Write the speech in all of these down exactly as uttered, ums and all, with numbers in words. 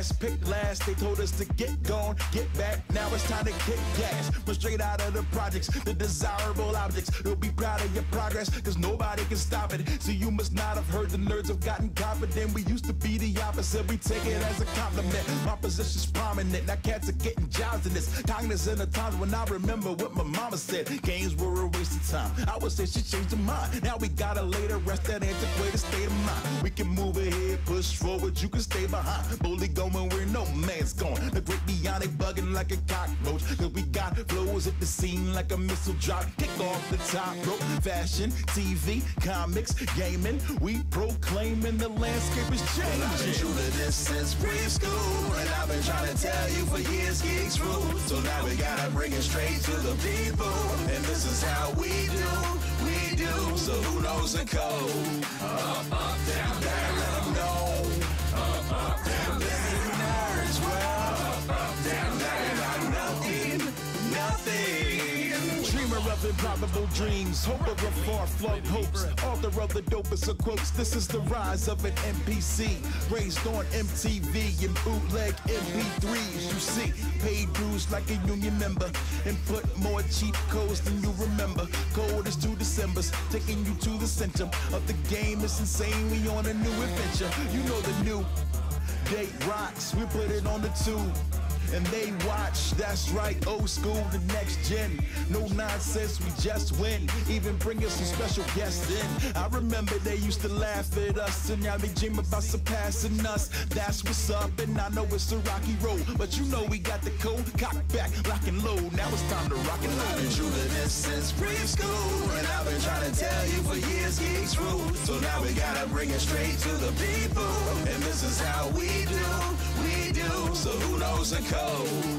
past, pick last. They told us to get gone, get back. Now it's time to kick gas. But straight out of the projects, the desirable objects. You'll be proud of your progress, cause nobody can stop it. So you must not have heard the nerds have gotten confident. We used to be the opposite, we take it as a compliment. My position's prominent, now cats are getting jobs in this. Cognizant of times when I remember what my mama said. Games were a waste of time. I would say she changed her mind. Now we gotta lay to rest that antiquated state of mind. We can move ahead, push forward, you can stay behind. Boldly going where no man's going. The great bionic bugging like a cockroach. Cause we got flows at the scene like a missile drop. Kick off the top rope. Fashion, T V, comics, gaming. We proclaiming the landscape is changing. Well, I've been true to this since preschool, and I've been trying to tell you for years, geeks rule. So now we gotta bring it straight to the people, and this is how we do, we do. So who knows the code? Up, up, down, down, let them know. Up, up, down, down, nerds, well, up, up, down, down, got nothing, nothing. Dreamer of improbable dreams, hope of a far-flung hopes, author of the dopest of quotes. This is the rise of an N P C, raised on M T V and bootleg M P threes. You see, paid dues like a union member, and put more cheap codes than you remember. Code is two Decembers, taking you to the center of the game. It's insane, we on a new adventure. You know the new date rocks, we put it on the tube. And they watch, that's right, old school, the next gen. No nonsense, we just win. Even bring us some special guests in. I remember they used to laugh at us, and now they dream about surpassing us. That's what's up, and I know it's a rocky road, but you know we got the code. Cock back, lock and load. Now it's time to rock and load. I've been true to this since preschool, and I've been trying to tell you for years, geeks rule. So now we gotta bring it straight to the people, and this is how we do, we do. So who knows the code? Up,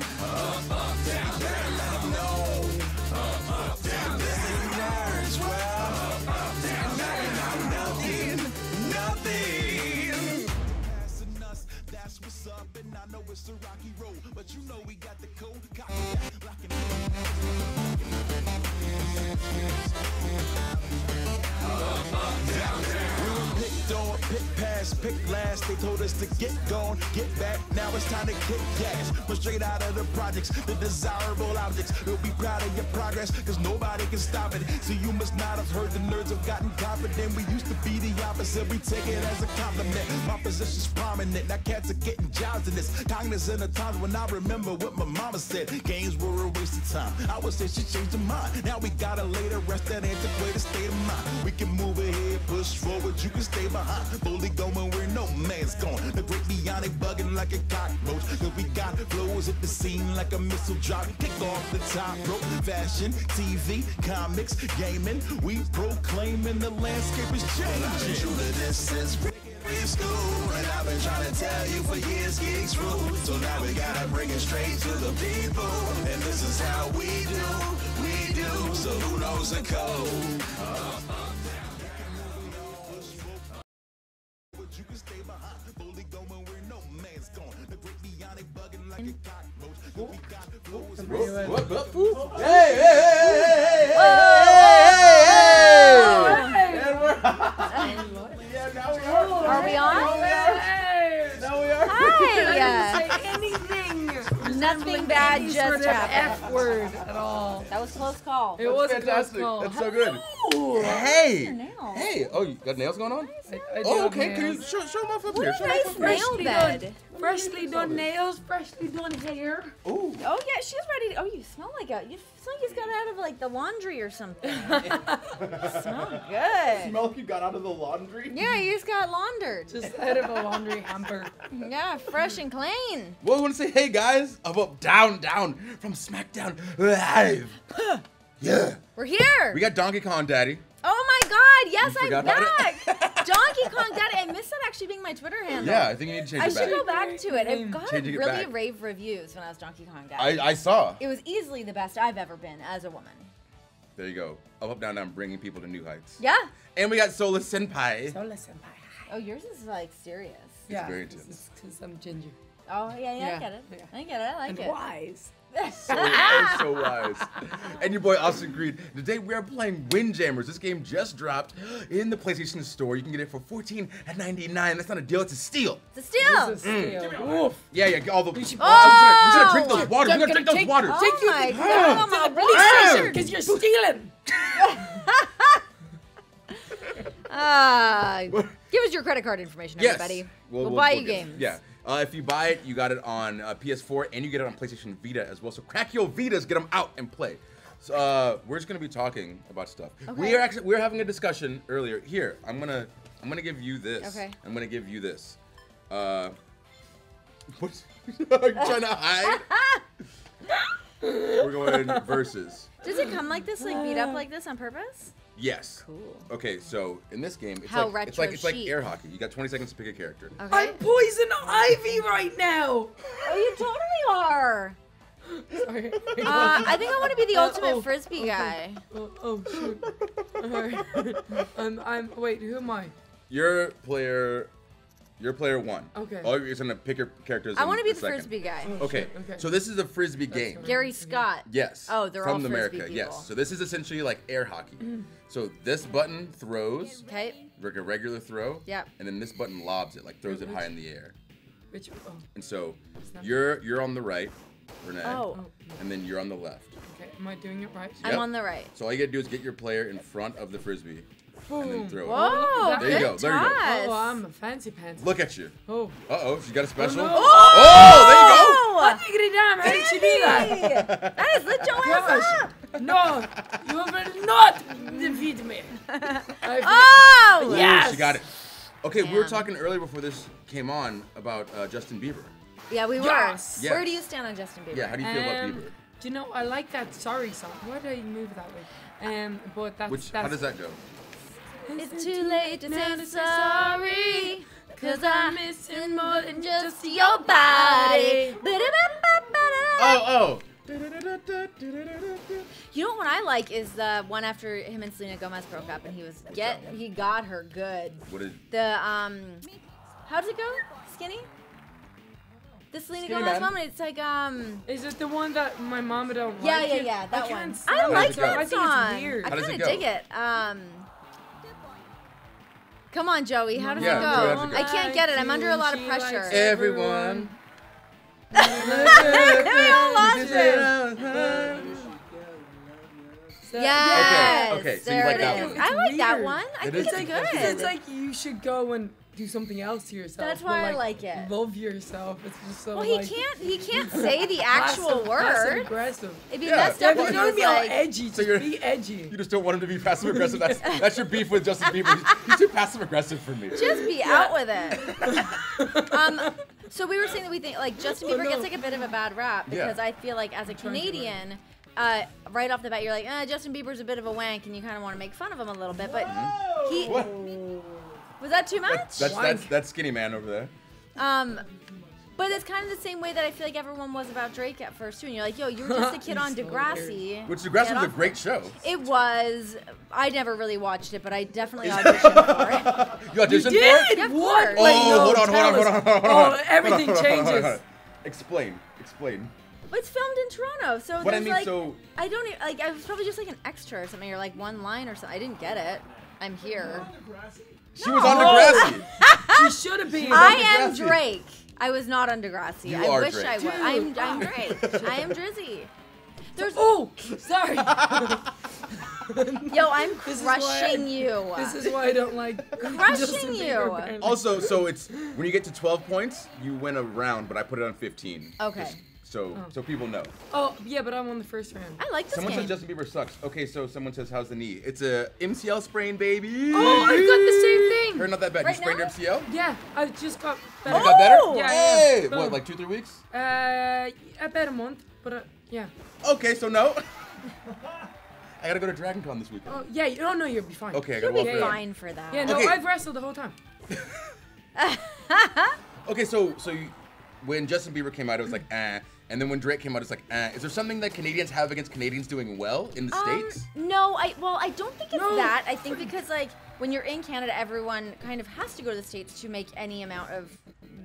up, down, down, let them know. Up, up, down, down, nerds, well. Up, up, down, down, got nothing, nothing. Passing us, that's what's up, and I know it's a rocky road, but you know we got the code. Copy that, lock and up, up, down, down. We were picked on, pick past, pick last. They told us to get gone, get back. Now it's time to kick gas. But straight out of the projects, the desirable objects. We'll be proud of your progress, cause nobody can stop it. So you must not have heard the nerds have gotten confident. We used to be the opposite, we take it as a compliment. My position's prominent, now cats are getting jobs in this. Cognizant of times when I remember what my mama said. Games were a waste of time. I would say she changed her mind. Now we gotta lay to rest that antiquated state of mind. We can move ahead, push forward, you can stay behind. Boldly going where no man's going. The great bionic bugging like a cockroach. Cause we got flows at the scene like a missile drop. Kick off the top rope. Fashion, T V, comics, gaming. We proclaiming the landscape is changing. Well, I've been true to this since preschool, and I've been trying to tell you for years, geeks rule. So now we gotta bring it straight to the people, and this is how we do, we do. So who knows the code? Up, up, down, you can stay behind, fully going where no man's going. The great bionic bugging like a cockroach. We got flows and what, what, what? Hey, hey, hey, hey, hey, hey, hey, hey, yeah, now we are. Are we on? Now we are. Hi. I didn't say anything. Nothing bad Any just sort of happened. F word at all. That was a close call. It was Fantastic. a close call. That's so good. Hello. Hey. Nails. Hey. Oh, you got nails going on? I, I do Oh, have okay. Can you nails. show, show my flip What here? a Show my nice flip here. nail Freshly bed. done, freshly done nails, freshly done hair. Ooh. Oh yeah, she's ready. To, oh, you smell like a. You smell like you got out of like the laundry or something. Smell good. Smell like you got out of the laundry? Yeah, you just got laundered. Just out of a laundry hamper. Yeah, fresh and clean. Well, I want to say, hey guys, up, up, down, down from SmackDown Live. Yeah. We're here. We got Donkey Kong Daddy. Oh my God! Yes, You I'm forgot about back. Donkey Kong Daddy. I missed that actually being my Twitter handle. Yeah, I think you need to change I it should back. go back to it. It got Changing it really back. rave reviews when I was Donkey Kong Daddy. I, I saw. It was easily the best I've ever been as a woman. There you go. Up, up, down, down, bringing people to new heights. Yeah. And we got Sola Senpai. So listen, bye. Oh, yours is like serious. Yeah, very this intense. is because I'm ginger. Oh yeah, yeah, I Yeah, get it. yeah. I get it. I like And it. wise. So, oh, so wise. And your boy Austin Creed. Today we are playing Windjammers. This game just dropped in the PlayStation Store. You can get it for fourteen ninety-nine. That's not a deal, it's a steal. It's a steal. This is steal. Oof. Yeah, yeah, all the. We should- We're gonna drink Oh! those waters. We're gonna drink those Take- waters. take Oh you my to- God. to the police Ah! station because you're stealing. Uh, give us your credit card information, Yes. everybody. We'll, We'll, we'll- buy we'll you get it. games. Yeah. Uh, if you buy it, you got it on uh, P S four and you get it on PlayStation Vita as well. So crack your Vitas, get them out and play. So uh, we're just gonna be talking about stuff. We Okay. are actually we were having a discussion earlier. Here, I'm gonna I'm gonna give you this. Okay. I'm gonna give you this. Uh, what? Are you trying to hide? We're going versus. Does it come like this, like beat up like this on purpose? Yes. Cool. Okay, so in this game, it's How like it's retro like it's like chic. air hockey. You got twenty seconds to pick a character. Okay. I'm poison ivy right now. Oh, you totally are. Sorry. Uh, I think I want to be the Uh, ultimate oh, frisbee guy. Oh, oh shoot. Alright. I'm, I'm, wait, who am I? You're player. You're player one. Okay. All you're gonna pick your characters. I in want to be a the second. frisbee guy. Oh, Okay. shit, okay. So this is a frisbee game. fine. Gary Scott. Yes. Oh, they're from all America. frisbee Yes. people. So this is essentially like air hockey. So this button throws Okay. like a regular throw. Yep. And then this button lobs it, like throws it high in the air. Which, oh, And so Snap. you're you're on the right, Renee. Oh, And then you're on the left. okay, am I doing it right? I'm Yep. on the right. So all you gotta do is get your player in front of the frisbee and then Boom. throw it. Whoa, There you good go, there you go. toss. Oh, I'm a fancy pants. Look at you. Oh. Uh oh, she got a special. no. Oh, there you go. Oh, diggity damn, how did she do that? That is lit your ass up. Gosh. No, you will not defeat me. I- Oh! Ooh, Yes! she got it. Okay, we were Damn. talking earlier before this came on about uh, Justin Bieber. Yeah, we were. Yes. Where Yes. do you stand on Justin Bieber? Yeah, how do you feel about Um, Bieber? Do you know, I like that sorry song. Why did I move that way? Um, but that's, Which, that's how does that go? It's too late to now say to say sorry, cause I'm missing more than just your body. Oh, oh. You know what one I like is the one after him and Selena Gomez broke up, and he was get he got her good. What is? The um, how does it go? Skinny. The Selena Skinny Gomez Man? one. It's like um. Is it the one that my mama don't Yeah, like? yeah, it? yeah, that I can't one. stand I How like does it go? that I think song. it's weird. I How does kind it of go? dig it. Um. Come on, Joey. How does Yeah, it Joey, go? how's it go? I can't get it. I'm under a lot of She likes pressure. Everyone. We all lost it. Yes. Okay, okay, so you there like it that is. one. I like that weird. one. I It think is- it's it's good. like- It's like you should go and do something else to yourself. That's but, why I like, like it. Love yourself. It's just so Well, he like, can't. He can't say the actual passive, passive word. aggressive. It'd be Yeah. messed Yeah, up if if you're he gonna was be all like. edgy, just you're- be edgy. You just don't want him to be passive aggressive. That's that's your beef with Justin Bieber. He's, he's too passive aggressive for me. Just be out with it. um, so we were saying that we think like Justin Oh, Bieber no. gets like a bit of a bad rap Yeah. because I feel like as a trying to Canadian, uh, right off the bat you're like, eh, Justin Bieber's a bit of a wank, and you kind of want to make fun of him a little bit. But he What? was that too much? That's that's, that's that's skinny man over there. Um, but it's kind of the same way that I feel like everyone was about Drake at first too. And you're like, yo, you were just a kid on He's so Degrassi. Which Degrassi Get was a off great show. It was. I never really watched it, but I definitely auditioned for it. You auditioned You for it? did? Yeah, of What? course. Oh, Wait, no, hold on, hold tell on, hold us. on, hold on, hold on. Oh, everything Hold on, hold on, hold on, changes. hold on. Explain, explain. It's filmed in Toronto, so What I there's mean, like so- I don't e- like. I was probably just like an extra or something, or like one line or something. I didn't get it. I'm here. She was on No. Degrassi. She should have been. I am Degrassi. Drake. I was not on Degrassi. You I are wish Drake. I was. Dude. I'm I'm Drake. I am Drizzy. There's Oh, sorry. yo, I'm This is why I- crushing you. This is why I don't like Crushing Justin you. Bieber, apparently. Also, so it's when you get to twelve points, you win a round, but I put it on fifteen. Okay. Just so so people know. Oh, yeah, but I won the first round. I like this Someone game. says Justin Bieber sucks. Okay, so someone says how's the knee? It's a M C L sprain, baby. Oh, I've got the same thing. Heard not that bad. Right you sprained now? your M C L? Yeah, I just got You better. got better? Oh! Yeah, Hey! yeah. What, Boom. like two, three weeks? Uh, about a month, but uh, yeah. Okay, so no. I gotta go to Dragon Con this weekend. Oh, yeah, you don't know you'll be fine. Okay, I You'll gotta be walk around. fine for that. Yeah, no, Okay. I've wrestled the whole time. Okay, so so you, when Justin Bieber came out, it was like ah, and then when Drake came out, it's like ah. Is there something that Canadians have against Canadians doing well in the Um, states? No, I well, I don't think it's No. that. I think because like when you're in Canada, everyone kind of has to go to the States to make any amount of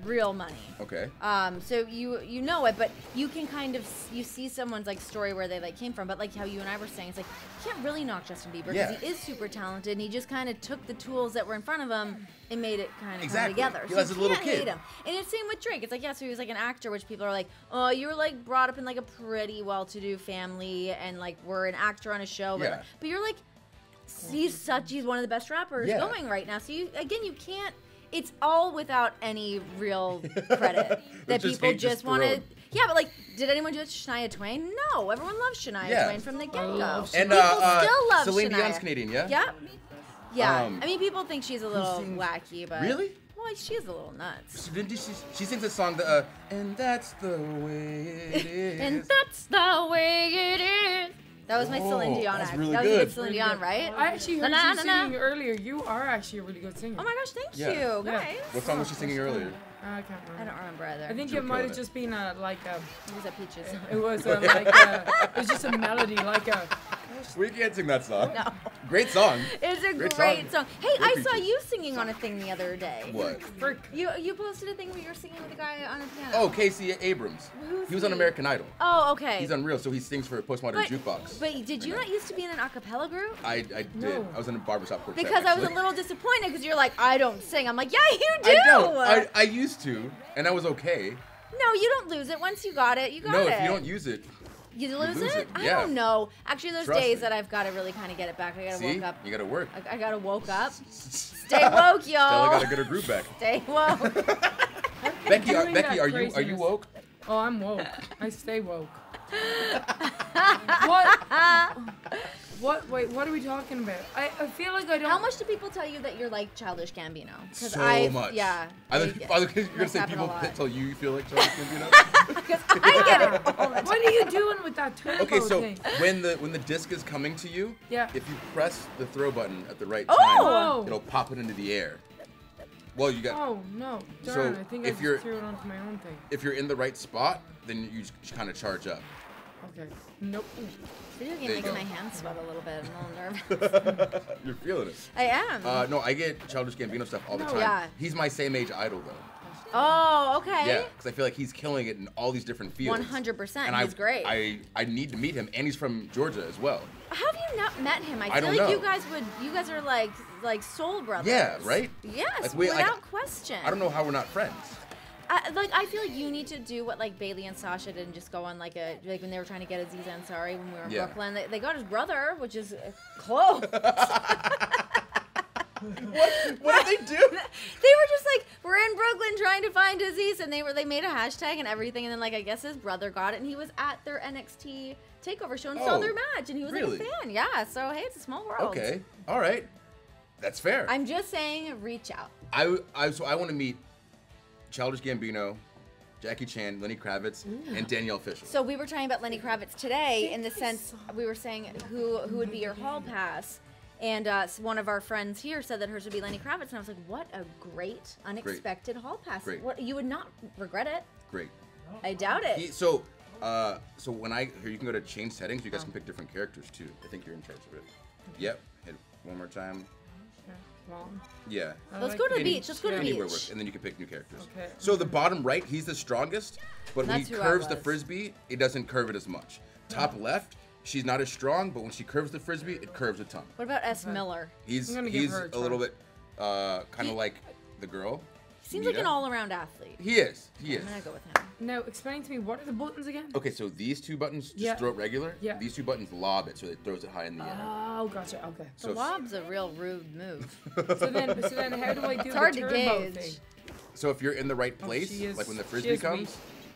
real money. Okay. Um, so you you know it, but you can kind of s- you see someone's like story where they like came from, but like how you and I were saying, it's like you can't really knock Justin Bieber because Yeah. he is super talented, and he just kind of took the tools that were in front of him and made it kind of Exactly. come together. He So was you a little can't kid. hate him. And it's same with Drake. It's like yeah, so he was like an actor, which people are like, oh, you were like brought up in like a pretty well-to-do family, and like we're an actor on a show, but, Yeah. but you're like. He's such he's one of the best rappers Yeah. going right now. So you again you can't it's all without any real credit. that just people hate just just want to thrown. Yeah, but like did anyone do it to Shania Twain? No. Everyone loves Shania Yeah. Twain from the get-go. love And people uh, uh, still love Celine Shania. Dion's Canadian, yeah? Yep. Yeah. Um, I mean people think she's a little sings- wacky, but Really? Well, she is a little nuts. She, didn't she, she sings a song that, uh, and that's the way it is. And that's the way it is. That was my Celine Oh, Dion that's act. really that was a good. good Celine Dion, right? I actually heard Na, you na, na, singing na. earlier. You are actually a really good singer. Oh my gosh, thank Yeah. you, Yeah. guys. What song was she singing earlier? I can't remember. I don't remember either. I think Joe it might killed have it. just been a like a. It was at Peaches. It was a, like a, it was just a melody, like a. We can't sing that song. No. Great song. It's a Great great, song. song. Hey, Great I saw features. you singing on a thing the other day. What? Frick. You you posted a thing where you were singing with a guy on a piano. Oh, Casey Abrams. Who's He was on he? American Idol. Oh, okay. He's unreal, so he sings for a postmodern but, jukebox. But did you not used to be in an a cappella group? I, I did. No. I was in a barbershop quartet. Because I was a actually. little disappointed because you're like, I don't sing. I'm like, yeah, you do. I don't. I, I used to, and I was okay. no, you don't lose it. Once you got it, you got no, it. if you don't use it, You lose, lose it? it, I yeah. don't know. Actually, there's Trust days me. that I've got to really kind of get it back. I gotta see, woke up. you gotta work. I, I gotta woke up. Stay woke, Stella y'all. gotta get her groove back. Stay woke. Becky, are, Doing Becky, that are you are you craziness. woke? Oh, I'm woke. I stay woke. what? What? Wait, what are we talking about? I, I feel like I don't. How much do people tell you that you're like Childish Gambino? So I, much. Yeah. I, I think- get- I think you're gonna must say happen a people lot. tell you you feel like Charles Gambino. Because I get it all the time. What are you doing with that turbo Okay, so thing? when the when the disc is coming to you, Yeah. if you press the throw button at the right Oh! time, it'll pop it into the air. Well, you got Oh no! So, Darn! I think I if just you're- threw it onto my own thing. if you're in the right spot, then you just kind of charge up. Okay. Nope. Video game There you makes go. my hands sweat a little bit. I'm a little nervous. You're feeling it. I am. Uh, no, I get Childish Gambino stuff all the No. time. Yeah. He's my same age idol though. oh, okay. Yeah, because I feel like he's killing it in all these different fields. one hundred percent. And He's I, great. I I need to meet him, and he's from Georgia as well. How have you not met him? I feel I don't like you know. guys would. You guys are like like soul brothers. Yeah, right? Yes, Like, we- like, without question. I don't know how we're not friends. I, like I feel like you need to do what like Bailey and Sasha did and just go on like a like when they were trying to get Aziz Ansari when we were in Yeah. Brooklyn. They, they got his brother, which is uh, close. What did they do? They were just like, we're in Brooklyn trying to find Aziz, and they were they made a hashtag and everything, and then like I guess his brother got it, and he was at their N X T takeover show and saw Oh, their match, and he was really? like a fan. Yeah, so hey, it's a small world. Okay, all right, that's fair. I'm just saying, reach out. I, I so I want to meet Childish Gambino, Jackie Chan, Lenny Kravitz, and Danielle Fishel. So we were talking about Lenny Kravitz today in the sense we were saying who who would be your hall pass, and uh, s- one of our friends here said that hers would be Lenny Kravitz, and I was like, what a great unexpected hall pass! Great. What you would not regret it. Great. I doubt it. He, so, uh, so when I here you can go to change settings. You guys can pick different characters too. I think you're in charge of it. Yep. Hit one more time. Well, Yeah. I Let's like go to the Any- beach. Let's go to the Anywhere beach. works, and then you can pick new characters. Okay. So the bottom right, he's the strongest, but when That's he who I curves the was. frisbee, it doesn't curve it as much. Top left, she's not as strong, but when she curves the frisbee, it curves a ton. What about S. Miller? He's I'm gonna give he's her a a, try. little bit uh, kind He- of like the girl. Seems like Nita. an all-around athlete. He is. He is. I'm gonna go with him. now explain to me what are the buttons again? Okay, so these two buttons just Yeah. throw it regular. Yeah. These two buttons lob it, so it throws it high in the air. Oh, gotcha. Okay. The So, lob's a real rude move. So then, so then, how do I do It's the hard to turbo gauge. thing? so if you're in the right Oh, place, she is- like when the she frisbee is comes, weak.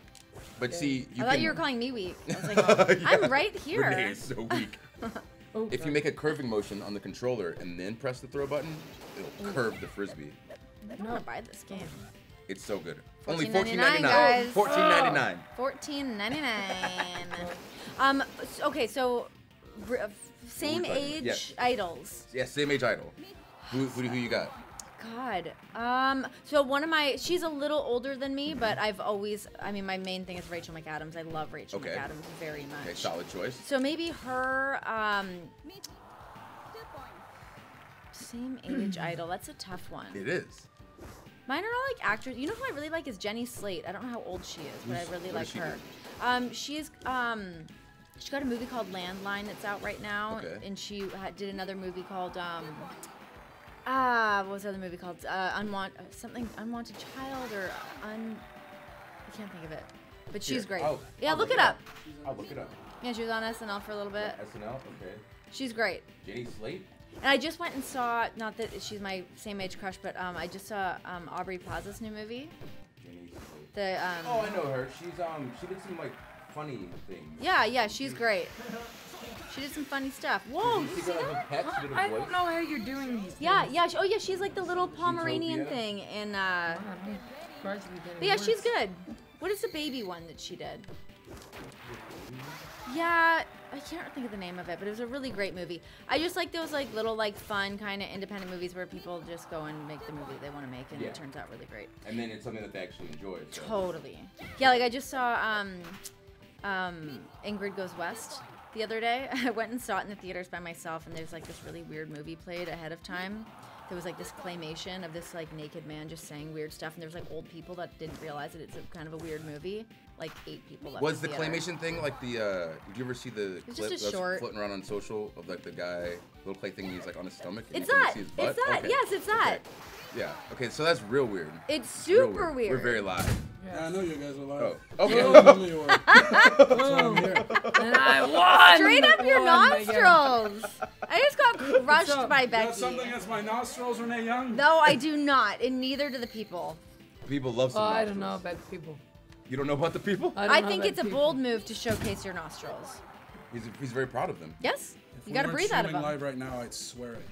but see, you I thought can. you were calling me weak. I was like, Yeah. I'm right here. Renee is so weak. Oh, If you God. make a curving motion on the controller and then press the throw button, it'll curve the frisbee. I want to buy this game. It's so good. Only fourteen fourteen ninety-nine, ninety-nine. guys. fourteen ninety-nine. fourteen ninety-nine. um. s- Okay. So, r- uh, same talking about? age Yeah. idols. Yeah, same age idol. Who who, who you got? God. Um. So one of my, she's a little older than me, but I've always, I mean, my main thing is Rachel McAdams. I love Rachel Okay. McAdams very much. Okay, solid choice. So maybe her. Um. Same age idol. That's a tough one. It is. Mine are all like actors. You know who I really like is Jenny Slate. I don't know how old she is, but I really what like does she her. do? Um, she's um, she got a movie called Landline that's out right now, Okay. and she ha- did another movie called um, ah, what was the other movie called? Uh, Unwant something Unwanted Child or un. I can't think of it, but she's Here, great. I'll- yeah, I'll look it up. I'll look it up. Yeah, she was on S N L for a little bit. S N L, okay. She's great. Jenny Slate? And I just went and saw, not that she's my same age crush, but um, I just saw um, Aubrey Plaza's new movie. Jenny Slate. The um, Oh, I know her. She's um, she did some like funny things. yeah, yeah, she's great. She did some funny stuff. Whoa, Did you you see see her that? pet? She did a I voice. don't know how you're doing these. Yeah, things. yeah. She, oh, yeah. She's like the little Pomeranian Zootopia? thing in. Uh, Wow, I'm gradually getting but yeah, she's worse. good. What is the baby one that she did? Yeah, I can't think of the name of it, but it was a really great movie. I just like those like little like fun kind of independent movies where people just go and make the movie they want to make, and Yeah. it turns out really great. And then it's something that they actually enjoy. So. Totally. Yeah, like I just saw um, um, Ingrid Goes West the other day. I went and saw it in the theaters by myself, and there's like this really weird movie played ahead of time. There was like this claymation of this like naked man just saying weird stuff, and there was like old people that didn't realize that it's a kind of a weird movie. Like eight people left. Was the theater. claymation thing like the? uh Did you ever see the was clip just a that's short- floating around on social of like the guy, little clay thing, he's like on his stomach? and It's you can that. see his butt? It's that. Okay. Yes, it's that. Okay. Yeah. Okay, so that's real weird. It's Real super weird. We're very live. Yeah, I know you guys are live. Oh. Okay. I know you are. That's why I'm here. And I won. Straight up your Won again. nostrils. I just got crushed up? by You got Becky. something against my nostrils, Renee Young? No, I do not, and neither do the people. People love some Oh, I don't nostrils. know about people. You don't know about the people? I, don't I know think about it's a people. bold move to showcase your nostrils. He's, he's very proud of them. Yes, If you we got to weren't breathe out of streaming them. live right now, I'd swear at you.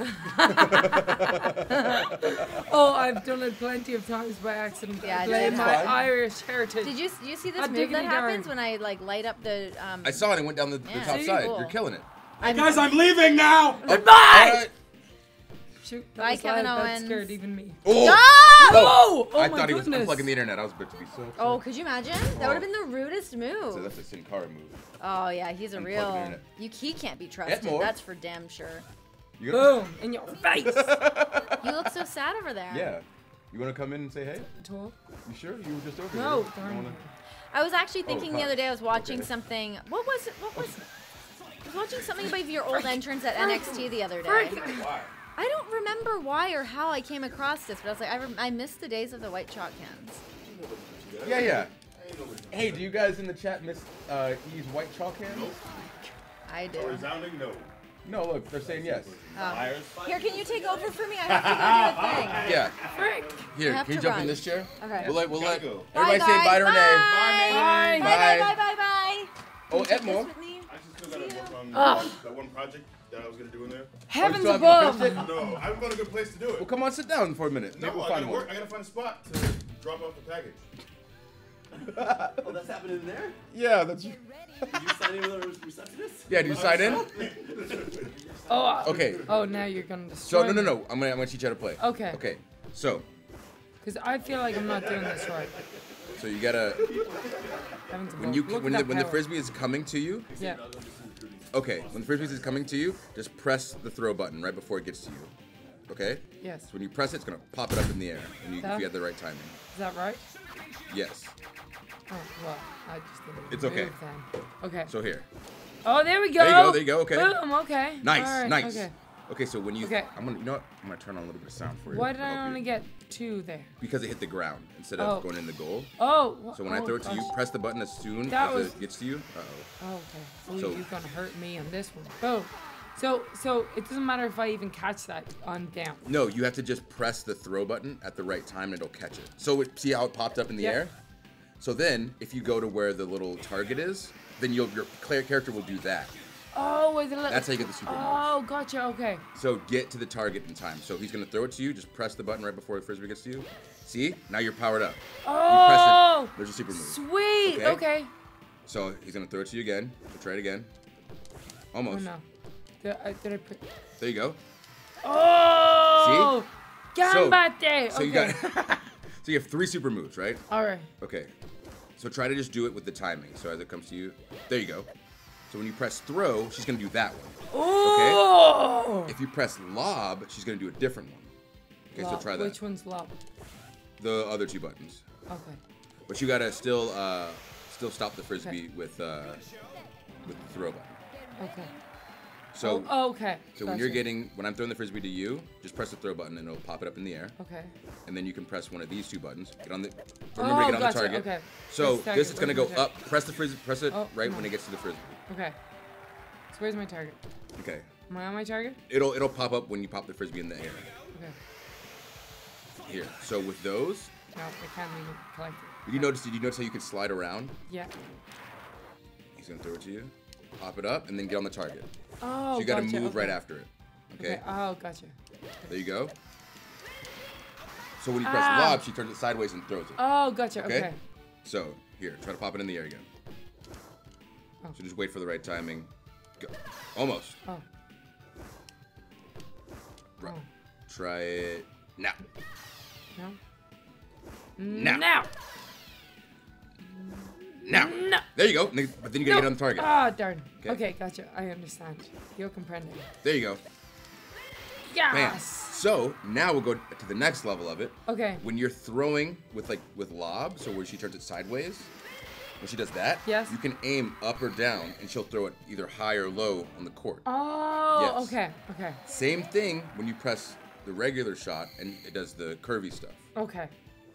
Oh, I've done it plenty of times by accident. Yeah, I it's blame my fine. Irish heritage. Did you you see this I'm move that diggity happens darn. when I like light up the? Um, I saw it and went down the, the Yeah. top See? side. Cool. You're killing it. I'm, Guys, I'm leaving now! Goodbye! Alright. Shoot, that Bye, was Kevin loud. That Owens. scared even me. Oh! Ah! Oh, oh I my thought he was goodness. unplugging the internet. I was about to be so upset. Oh, could you imagine? That Oh. would have been the rudest So move. that's a Sin Cara move. Oh yeah, he's a Unplug the real. internet. You he can't be trusted. Edmore. That's for damn sure. You gonna, Boom, in your face. You look so sad over there. yeah. You want to come in and say hey? Talk. You sure? You were just over No, here. You darn wanna- it. I was actually thinking the hi. other day I was watching Okay. something. What was it? What was? I was watching something about your old entrance at N X T the other day. Why? I don't remember why or how I came across this, but I was like, I, rem- I missed the days of the white chalk cans. Yeah, yeah. Hey, do you guys in the chat miss uh, E's white chalk hands? I do. Resounding no. No, look, they're saying yes. Liars. Here, can you take over for me? I have to go do a thing. Yeah. Frick. Here, I have can you to jump run. in this chair? Okay. We'll let, we'll let Gotta go. everybody Bye, say guys. bye to Renee. Bye. Bye. Bye, bye, Bye. bye, bye, bye. Oh, Can you take Edmore. this with me? I just still gotta work on Ugh. that one project that I was gonna do in there. Heavens still haven't above. finished it? No, I haven't found a good place to do it. Well, come on, sit down for a minute. no, Maybe we'll I find gotta one. work. I gotta find a spot to drop off the package. Oh, that's happening there? Yeah, that's. Did you sign in with a receptionist? Yeah, do you sign in? Oh. uh, Okay. Oh, now you're gonna destroy. So no, no, me. no. I'm gonna, I'm gonna teach you how to play. Okay. Okay. So, Because I feel like I'm not doing this right. so you gotta Heavens above. when you Look when at the that when the power. frisbee is coming to you. Yeah. Okay, when the frisbee is coming to you, just press the throw button right before it gets to you. Okay? Yes. So when you press it, it's gonna pop it up in the air, and you, if That? you have the right timing. Is that right? Yes. Oh well, I just didn't. It's okay. move then. Okay. So here. Oh, there we go. There you go, there you go, okay. Boom. Okay. Nice, All right, nice. Okay. Okay, so when you, Okay. I'm gonna, you know what? I'm gonna turn on a little bit of sound for you. Why did to I help only you. get two there? Because it hit the ground instead Oh. of going in the goal. Oh. wh- So when I oh, throw it to you, gosh. press the button as soon That as was- it gets to you. Uh oh. Oh, okay. So, So- you're gonna hurt me on this one. Boom. So so it doesn't matter if I even catch that. I'm down. No, you have to just press the throw button at the right time and it'll catch it. So it, see how it popped up in the Yeah. air? So then, if you go to where the little target is, then you'll, your clear character will do that. Oh, with the little. That's how you get the super move. Oh, gotcha. Okay. So get to the target in time. So he's gonna throw it to you. Just press the button right before the frisbee gets to you. See? Now you're powered up. Oh. You press it. There's a super move. Sweet. Okay. Okay. So he's gonna throw it to you again. So try it again. Oh Almost. no. Did I, did I put? There you go. Oh. So- Gambate. So okay. you got. So you have three super moves, right? All right. Okay. So try to just do it with the timing. So as it comes to you, there you go. So when you press throw, she's gonna do that one. Oh. If you press lob, she's gonna do a different one. Okay, Lob. so try that. Which one's lob? The other two buttons. Okay. But you gotta still uh, still stop the frisbee Okay. with uh, with the throw button. Okay. So Oh, okay. so when you're Gotcha. getting when I'm throwing the frisbee to you, just press the throw button and it'll pop it up in the air. Okay. And then you can press one of these two buttons. Get on the remember Oh, to get on gotcha, the target. okay. So Press target, this is gonna go where's my up. Press the frisbee. Press it Oh, right no. when it gets to the frisbee. Okay. So where's my target? Okay. Am I on my target? It'll it'll pop up when you pop the frisbee in the air. Okay. Here. So with those, No, I can't even collect it. did you notice? Did you notice how you can slide around? Yeah. He's gonna throw it to you. Pop it up and then get on the target. Oh, So you gotta gotcha, move okay. right after it. Okay. Oh, gotcha. There you go. So when you press Ah. lob, she turns it sideways and throws it. Oh, gotcha. Okay? Okay. So here, try to pop it in the air again. Oh. So just wait for the right timing. Go. Almost. Oh. Right. Oh. Try it now. No. Now. Now. Now. No. There you go. But then you gotta get on the target. Ah, darn. Okay. Okay. Gotcha. I understand. Yo comprende. There you go. Bam. Yes. So now we'll go to the next level of it. Okay. When you're throwing with like with lob, so where she turns it sideways, when she does that, Yes. you can aim up or down, and she'll throw it either high or low on the court. Oh, Yes. okay. Okay. Same thing when you press the regular shot, and it does the curvy stuff. Okay.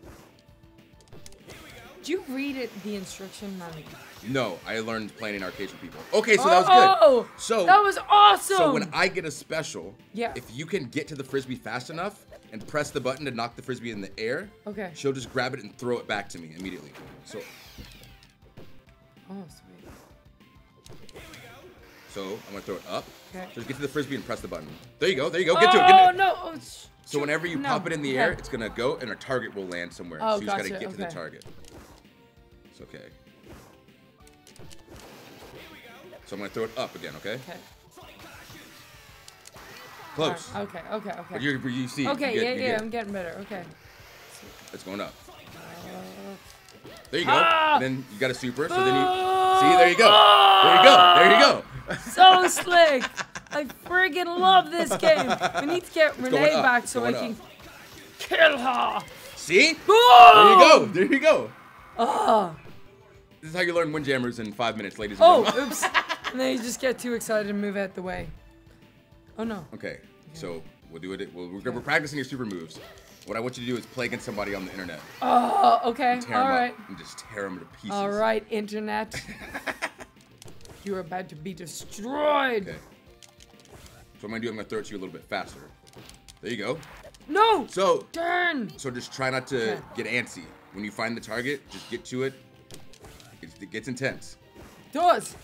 Did you read it, the instruction manual? No, I learned playing in arcades with people. Okay, so that was good. Oh, So that was awesome. So when I get a special, Yeah. if you can get to the frisbee fast enough and press the button to knock the frisbee in the air, Okay. she'll just grab it and throw it back to me immediately. So Oh, sweet. so I'm gonna throw it up. Okay. So just get to the frisbee and press the button. There you go. There you go. Get to it. Oh Get to it. no! Oh, sh- So whenever you no. pop it in the Okay. air, it's gonna go and a target will land somewhere. Oh, so you just gotcha, gotta get to the okay. target. It's okay. So I'm gonna throw it up again, okay? Okay. Close. Alright, Okay. Okay. Okay. But you you see. okay. you get, yeah. you Yeah. get- I'm getting better. Okay. It's going up. Uh, There you go. Ah! And then you got a super. So then you see. There you go. There you go. There you go. so slick! I friggin' love this game. We need to get going Renee up, back it's so I going can kill her. See? Boom! There you go. There you go. Oh. This is how you learn Windjammers in five minutes, ladies and Oh, gentlemen. oops. And then you just get too excited and move out the way. Oh no. Okay. So we'll do it. We'll, we're, we're practicing your super moves. What I want you to do is play against somebody on the internet. Oh, okay. Tear All them right. up and just tear them to pieces. All right, internet. You're about to be destroyed. Okay. So what I'm gonna do, I'm gonna throw it to you a little bit faster. There you go. No. So, Darn. so just try not to Okay. get antsy. When you find the target, just get to it. It's, it gets intense. Does.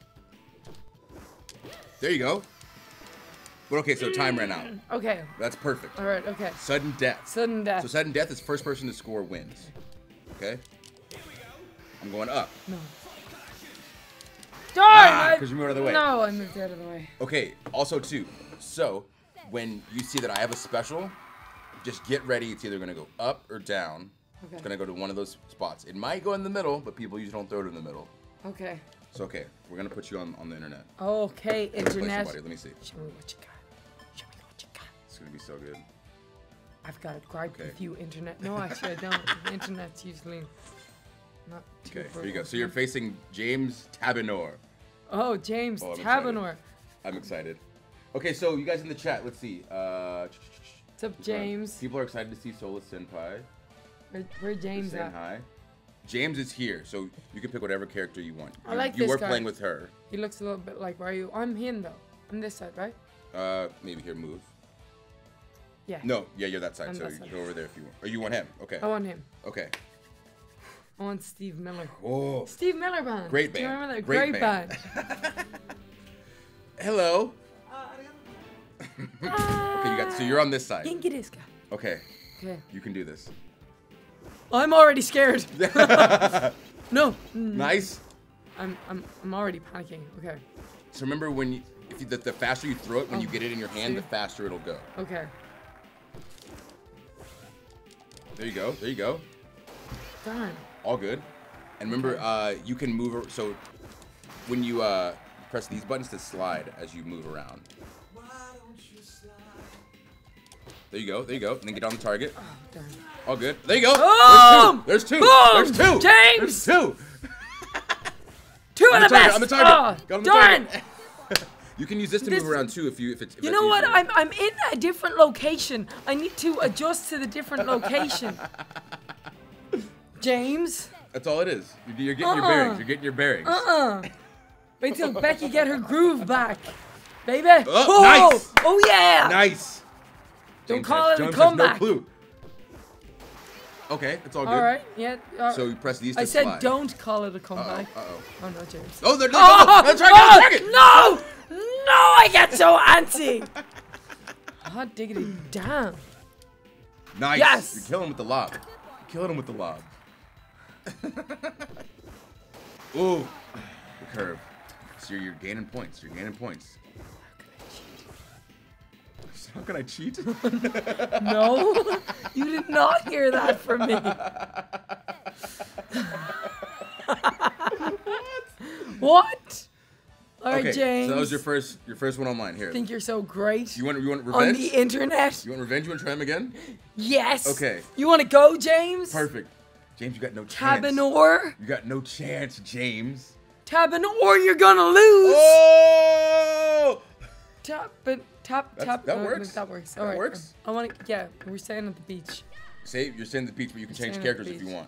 There you go. But okay, so time ran out. Okay. That's perfect. All right. Okay. Sudden death. Sudden death. So sudden death is first person to score wins. Okay? I'm going up. No. Darn! Ah, I- 'cause you moved out of the way. No, I moved out of the way. Okay, also too, so when you see that I have a special, just get ready. It's either gonna go up or down. Okay. It's gonna go to one of those spots. It might go in the middle, but people usually don't throw it in the middle. Okay. So okay, we're gonna put you on, on the internet. Okay, Play internet. somebody. Let me see. Show me what you got. Show me what you got. It's gonna be so good. I've got a gripe Okay. with you, internet. No, actually, I don't. The internet's usually not too Okay, here you fruitful. go. So you're facing James Tabinor. Oh, James Oh, I'm excited. Tabanor. I'm excited. Okay, so you guys in the chat, let's see. Uh, What's up, James? People are excited to see Solus Senpai. Where, where James Saying at? hi. James is here, so you can pick whatever character you want. I You- like You this were guy. playing with her. He looks a little bit like Ryu. I'm him though. I'm this side, right? Uh, maybe here, move. Yeah. No, yeah, you're that side, I'm so that you side. go over there if you want. Or you want him. Okay. I want him. Okay. I want Steve Miller. Oh. Steve Miller Band. Great Do you band. remember that? Great Great, band. band. Hello. Okay, you got. So you're on this side. Genki desu ka? Okay. Okay. You can do this. I'm already scared. No. Mm, Nice. I'm I'm I'm already panicking. Okay. So remember when you, if you, the, the faster you throw it, when you Oh, get it in your hand, see? the faster it'll go. Okay. There you go. There you go. Darn. All good. And remember, uh, you can move. ar- So when you uh, press these buttons to slide as you move around. There you go. There you go. And then get on the target. Oh, darn. All good. There you go. Boom! There's two. Boom! There's two. There's two. James! There's two. Two On of the the target. best. On the target. Oh, Got on the darn. target. You can use this to This- move around too if you if it's. If You that's know what? easier. I'm I'm in a different location. I need to adjust to the different location. James. That's all it is. You're, you're getting your Uh-uh. bearings. You're getting your bearings. Uh-uh. Wait till Becky get her groove back, baby. Oh, nice. Oh yeah. Nice. Don't James call has, it a James has no comeback. clue. Okay, it's all good. All right. Yeah. all So right. you press these to I said slide. don't call it a Uh comeback. oh. Uh oh. Oh no, James. Oh, they're, they're, Oh, they're, they're oh, target. Target. no! No, I get so antsy. Hot diggity damn. Nice. Yes. You're killing him with the lob. You're killing him with the lob. Ooh. The curve. So you're, you're gaining points. You're gaining points. How can I cheat? No, you did not hear that from me. What? All right, Okay, James. so that was your first your first one online. Here. I think you're so great. You want you want on revenge? the internet. You want revenge? You want to try him again? Yes. Okay. You want to go, James? Perfect. James, you got no chance. Tabinor. You got no chance, James. Tabinor, you're gonna lose. Oh! Tap, but tap, That's- tap. that uh, works. That works. That All right. works. I want to. Yeah, we're staying at the beach. Say you're saying the beach, but you can You're change saying characters the if you beach. want.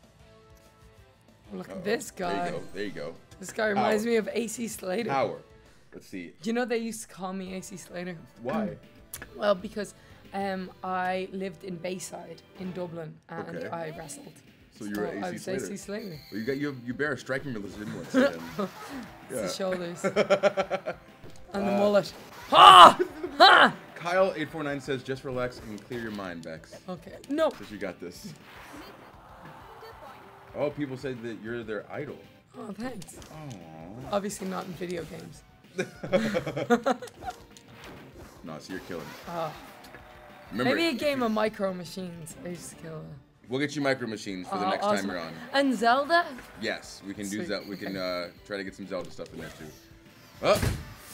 Look Uh-oh. at this guy. There you go. There you go. This guy reminds Power. me of A C Slater. Power. Let's see. Do you know they used to call me A C Slater? Why? Well, because um, I lived in Bayside in Dublin and Okay. I wrestled. So you were I A C was Slater. A C Slater. Well, you got you you bear a striking resemblance to him. It's the shoulders Uh, and the mullet. Ha! Ha! Kyle eight four nine says, "Just relax and clear your mind, Bex. Okay. No. Because you got this." Oh, people say that you're their idol. Oh, thanks. Oh. Obviously not in video games. No, so you're killing it. Oh. Remember, Maybe a game of Micro Machines. I used to kill that. we'll get you micro machines for the Oh, next awesome. time you're on. And Zelda? Yes, we can do Sweet. that. We can uh, try to get some Zelda stuff in there too. Oh,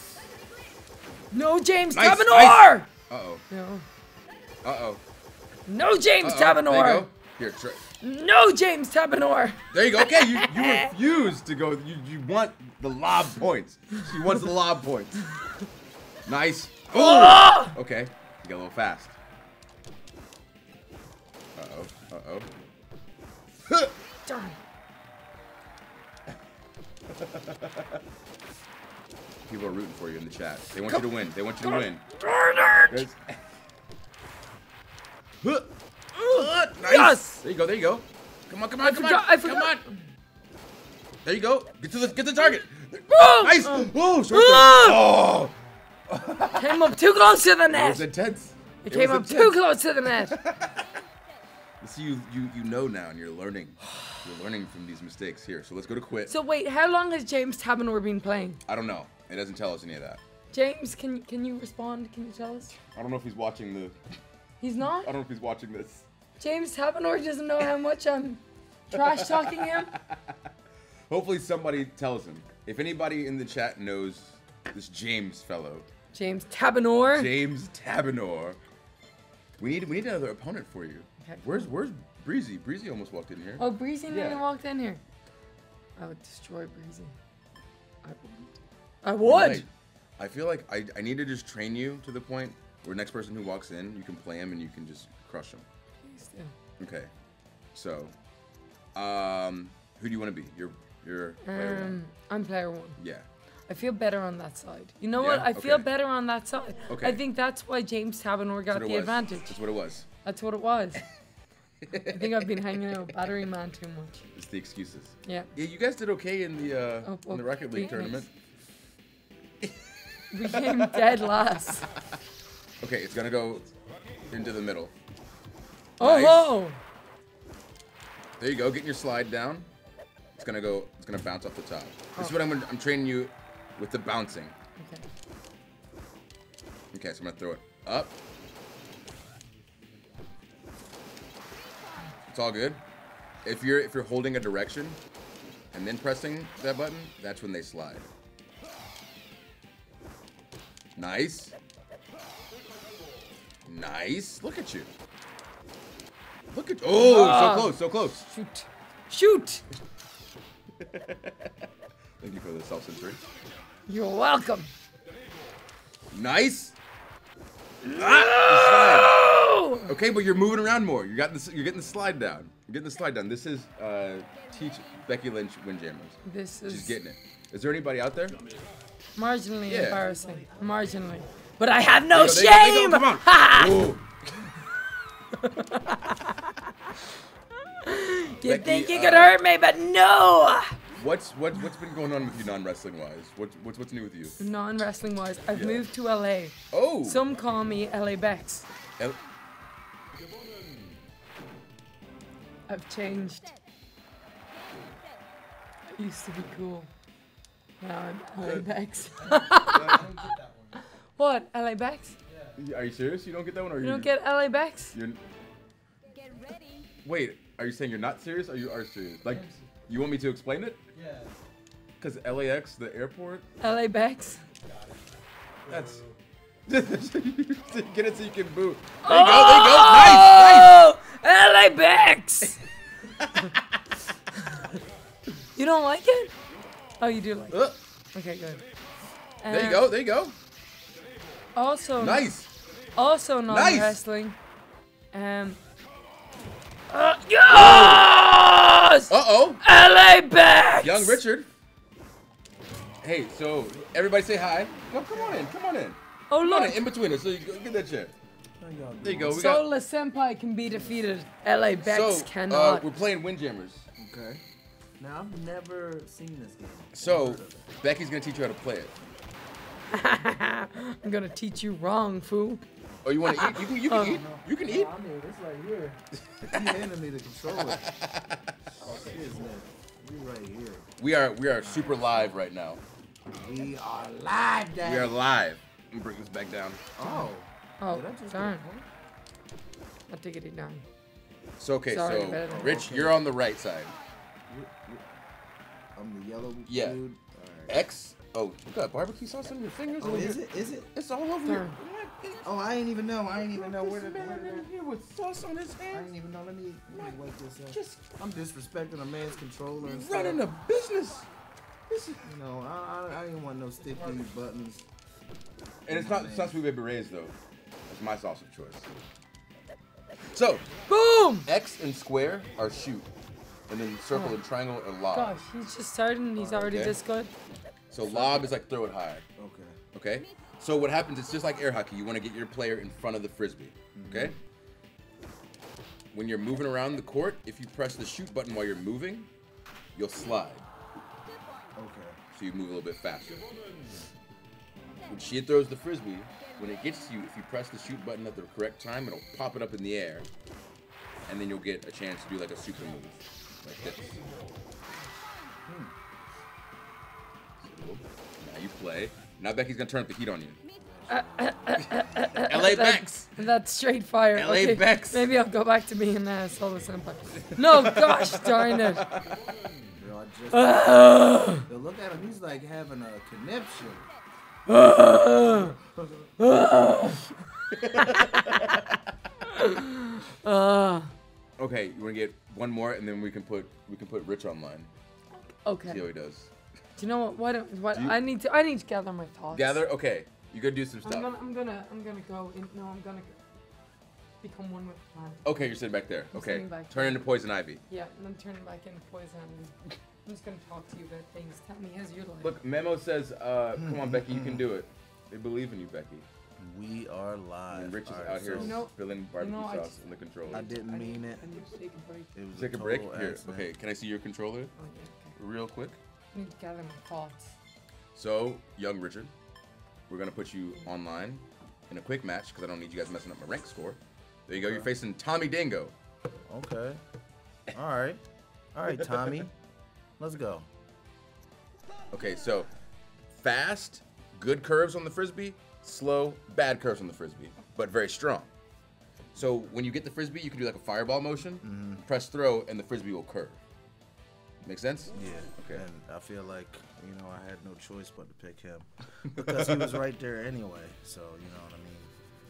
No, James Nice, Tabinor! uh oh, No. uh oh. No, James Uh-oh. There you Tabinor! go. Here, try. No, James Tabinor! There you go. Okay, you, you refuse to go. You, you want the lob points. She wants the lob points. Nice. Ooh. Oh! Okay, you got a little fast. Uh oh. Uh oh. Darn. People are rooting for you in the chat. They want you to win. They want you to win. Darn it! There's- Huh. Nice. Yes! There you go. There you go. Come on. Come on. I come forgot- on. I forgot. Come on. There you go. Get to the get the target. Oh! Nice. Oh. Oh, short Oh! oh. Came up too close to the It was net. intense. It It came was up too intense. close to the net. See, you you you know now, and you're learning. You're learning from these mistakes here. So let's go to quit. So wait, how long has James Tabinor been playing? I don't know. It doesn't tell us any of that. James, can can you respond? Can you tell us? I don't know if he's watching the. He's not? I don't know if he's watching this. James Tabinor doesn't know how much I'm trash talking him. Hopefully somebody tells him. If anybody in the chat knows this James fellow, James Tabinor. James Tabinor, we need we need another opponent for you. Okay. Where's where's Breezy? Breezy almost walked in here. Oh, Breezy nearly Yeah. walked in here. I would destroy Breezy. I wouldn't. I would. Right. I feel like I, I need to just train you to the point where next person who walks in, you can play him and you can just crush him. Please do. Okay. So, um, who do you want to be? You're you're player one. Um, I'm player one. Yeah. I feel better on that side. You know what? Yeah? I feel Okay. better on that side. Okay. I think that's why James Tabinor got That's what the it was. advantage. That's what it was. That's what it was. I think I've been hanging out with Battery Man too much. It's the excuses. Yeah. Yeah, you guys did okay in the uh, Oh, in well, the Rocket League we- tournament. We came dead last. Okay, it's gonna go into the middle. Oh, Nice. whoa. There you go. Getting your slide down. It's gonna go. It's gonna bounce off the top. This is what I'm. Gonna, I'm training you with the bouncing. Okay. Okay, so I'm gonna throw it up. It's all good. If you're if you're holding a direction and then pressing that button, that's when they slide. Nice. Nice. Look at you. Look at oh, Ah. so close, so close. Shoot. Shoot. Thank you for the self-censoring. You're welcome. Nice. Ah, you slide. Okay, but you're moving around more. You got this. You're getting the slide down. You're getting the slide down. This is uh, teach Becky Lynch Windjammers. This is She's getting it. Is there anybody out there? marginally Yeah. embarrassing. Marginally. But I have no There you go, there you shame. go, there you go, come on. Ooh. You Becky, think you uh, could hurt me, but no. What's what, what's been going on with you non-wrestling wise? What's what's what's new with you? Non-wrestling wise, I've Yeah. moved to L A. Oh. Some call me L A Bex. El- I've changed. I used to be cool. Now I'm L A Bex. What? L A Bex? Are you serious? You don't get that one, or You you don't get L A Bex? You're, wait, are you saying you're not serious, or you are serious? Like, you want me to explain it? Yeah. Because L A X, the airport. L A Bex? That's. Get it so you can boot. There you go. There you go. Nice. Oh, L A Bex! You don't like it? Oh, you do like Nice. Uh, it. Okay, good. there you Uh, go. There you go. Also, Nice. also Nice. non-wrestling. Um. Uh, yes! Uh oh. L A Bex! Young Richard. Hey, so everybody say hi. No, come on in. Come on in. Oh, Come on look. in, in between us. So you go, get that chair. There you go. We got. Sola Senpai can be defeated. L A Bex So uh, cannot. we're playing Windjammers. Okay. Now I've never seen this game. So Becky's gonna teach you how to play it. I'm gonna teach you wrong, fool. Oh, you want to eat? You can. You can Oh. eat. You can eat. I mean, it's right here. You handed me the controller. Oh, seriously. You right here. We are we are super live right now. We are live, Dad. We are live. Let me bring this back down. Oh. Oh, Did I just darn. get a point? I'll take it down. So okay, Sorry, so better than- Rich, you're on the right side. I'm the yellow Yeah. dude. All right. X. Oh, you got barbecue sauce on your fingers? Oh, is it? Is it? It's all over here. Oh, I ain't even know. I ain't even know where This to. man Where in to here with sauce on his I hands. ain't even know. Let me, let me wake this up. Just I'm disrespecting a man's controller and stuff. running a business. This is, You know, I, I, I didn't want no sticky buttons. and it's not it's not Sweet Baby Ray's though. It's my sauce of choice. So Boom! X and square are shoot, and then circle Oh. and triangle are lob. Gosh, he's just started and he's already Okay. this good. So lob is like throw it high. Okay. Okay? So what happens, it's just like air hockey. You want to get your player in front of the frisbee. Okay? When you're moving around the court, if you press the shoot button while you're moving, you'll slide. Okay. So you move a little bit faster. When she throws the frisbee, when it gets to you, if you press the shoot button at the correct time, it'll pop it up in the air. And then you'll get a chance to do like a super move. Like this. So, now you play. Now Becky's gonna turn up the heat on you. L A Bex! That's straight fire. L A Okay, Bex. maybe I'll go back to being uh, Sola Senpai. No, gosh darn it. Yo, I just, Uh, yo, look at him. He's like having a conniption. uh, Okay, you wanna get one more and then we can put we can put Rich online. okay. See how Do he does. you know what? What? what Do you- I need to. I need to gather my thoughts. Gather? Okay. You gotta do some I'm stuff. gonna. I'm gonna. I'm gonna go. In, no, I'm gonna become one with the planet. Okay, you're sitting back there. I'm Okay. sitting back Turn there. into poison ivy. Yeah, and then turn back into poison. And I'm just gonna talk to you about things. Tell me, how's your life? Look, Memo says, uh, come on, Becky, you can do it. They believe in you, Becky. We are live. And Rich is Alright, out here so You know- spilling barbecue you know, I sauce just- in the controller. I didn't I mean need, it. I need to take a break. It was Take a total break? Here, accident. okay, can I see your controller Oh yeah. Okay. real quick? I need to gather my thoughts. So, young Richard, we're gonna put you online in a quick match because I don't need you guys messing up my rank score. There you go, you're facing Tommy Dingo. Okay. All right. All right, Tommy. Let's go. Okay, so fast, good curves on the frisbee, slow, bad curves on the frisbee, but very strong. So when you get the frisbee, you can do like a fireball motion, press throw, and the frisbee will curve. Make sense? Yeah. Okay. And I feel like, you know, I had no choice but to pick him because he was right there anyway. So, you know what I mean?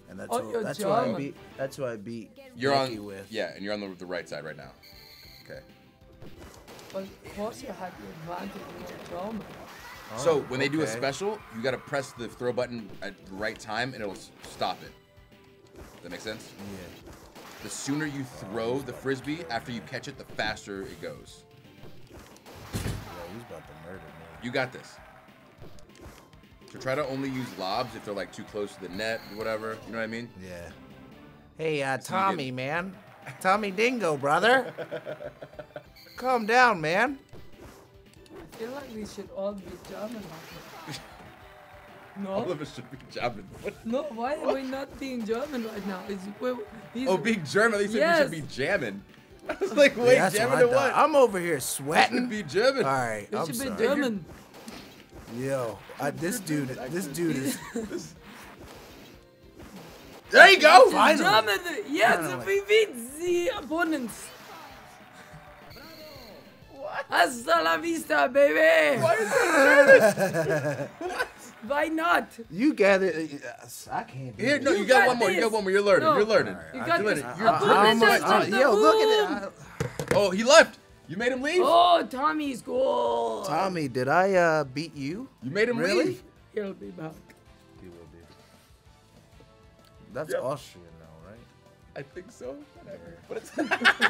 And that's Oh, who, you're that's who I German. beat. That's who I beat. You're Becky on. with. Yeah, and you're on the, the right side right now. Okay. But of course you had the advantage in your German. So when they do a okay. special, you gotta press the throw button at the right time, and it'll s- stop it. Does that make sense? Yeah. The sooner you throw the frisbee after you catch it, the faster it goes. Yeah, he's about to murder me. You got this. So try to only use lobs if they're like too close to the net or whatever. You know what I mean? Yeah. Hey, uh, you Tommy, get- man. Tommy Dingo, brother. Calm down, man. I feel like we should all be German right now. All No? of us should be German. What? No, why are we not being German right now? It's, we these, Oh, being German. They said Yes. we should be jamming. I was like, wait, Yeah, that's jamming what I to thought. what? I'm over here should sweating. be German. All right, we I'm should sorry. be German. Yo, I, this dude, this dude is. There you go. It's German. Yes, Finally. we beat the opponents. Hasta la vista, baby. Why is that German? Why not? You gather. Yes, I can't. Do Here, no, this. you, You got, got one more. You got this. one more. You're learning. No. You're learning. You I got do this. this. You're Opponents I'm are like, from uh, the yo, look boom. at it. Oh, he left. You made him leave. Oh, Tommy's goal. Tommy, did I uh, beat you? You made him Really? leave. He'll be back. He will be. That's Yep. Austrian now, right? I think so. Whatever. But it's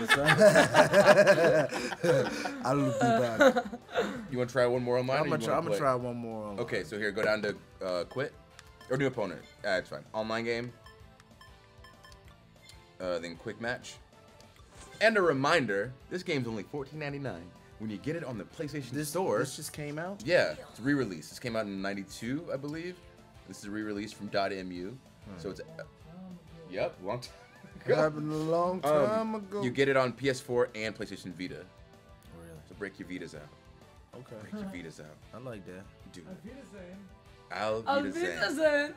I will be back. you want to try one more online? I'm or gonna you try. wanna I'm gonna play? try one more. On Okay, so here, go down to uh, quit or new opponent. Ah, it's fine. Online game. Uh, then quick match. And a reminder: this game's only fourteen ninety-nine when you get it on the PlayStation This Store. This just came out. Yeah, it's a re-release. This came out in ninety-two, I believe. This is a re-release from .mu. So it's, uh, yep, long time ago. Happened a long time Um, ago. you get it on P S four and PlayStation Vita. Really? So break your Vitas out. Okay. Break your Vitas out. I like that. Dude. Al Auf Wiedersehen. Wiedersehen.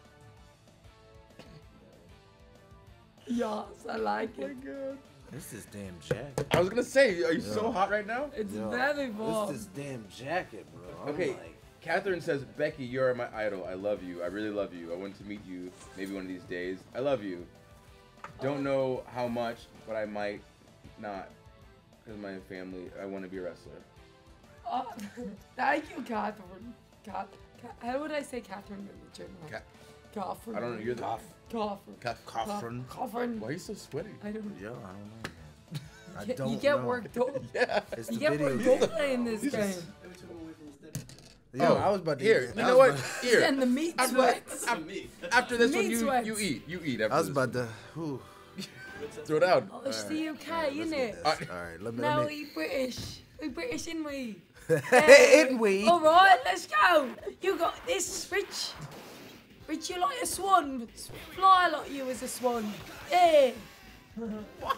Yes, I like it. This is damn jacket. I was gonna say, are you so Yeah. hot right now? It's Yo, very warm. This this damn jacket, bro. I'm Okay, like, Catherine says, Becky, you are my idol. I love you. I really love you. I want to meet you maybe one of these days. I love you. Don't know how much, but I might not. Because my family, I want to be a wrestler. Oh, thank you, Catherine. Cat, Cat, how would I say Catherine in the German? Ca- Catherine. I don't know. You're the. Catherine. Ca- Catherine. Catherine. Why are you so sweaty? I don't Yo, I don't know. Man. I You don't get know. worked up. Yeah. It's You the get video worked game. up playing this game. Every time away from his dinner. Yo, Oh, I was about to Here, eat- you I know was what? about- Here. And the meat After, sweats. af- Me. after this one, Meat you, sweats. you eat. You eat after I was this about one. to. Whew. Throw it out. Oh, it's the U K, isn't Let's it? get this. All right, let me. No, Let me. we British. We British, ain't we? Ain't we? All right, let's go. You got this, Rich. Rich, you like a swan. Fly like you as a swan. Yeah. What?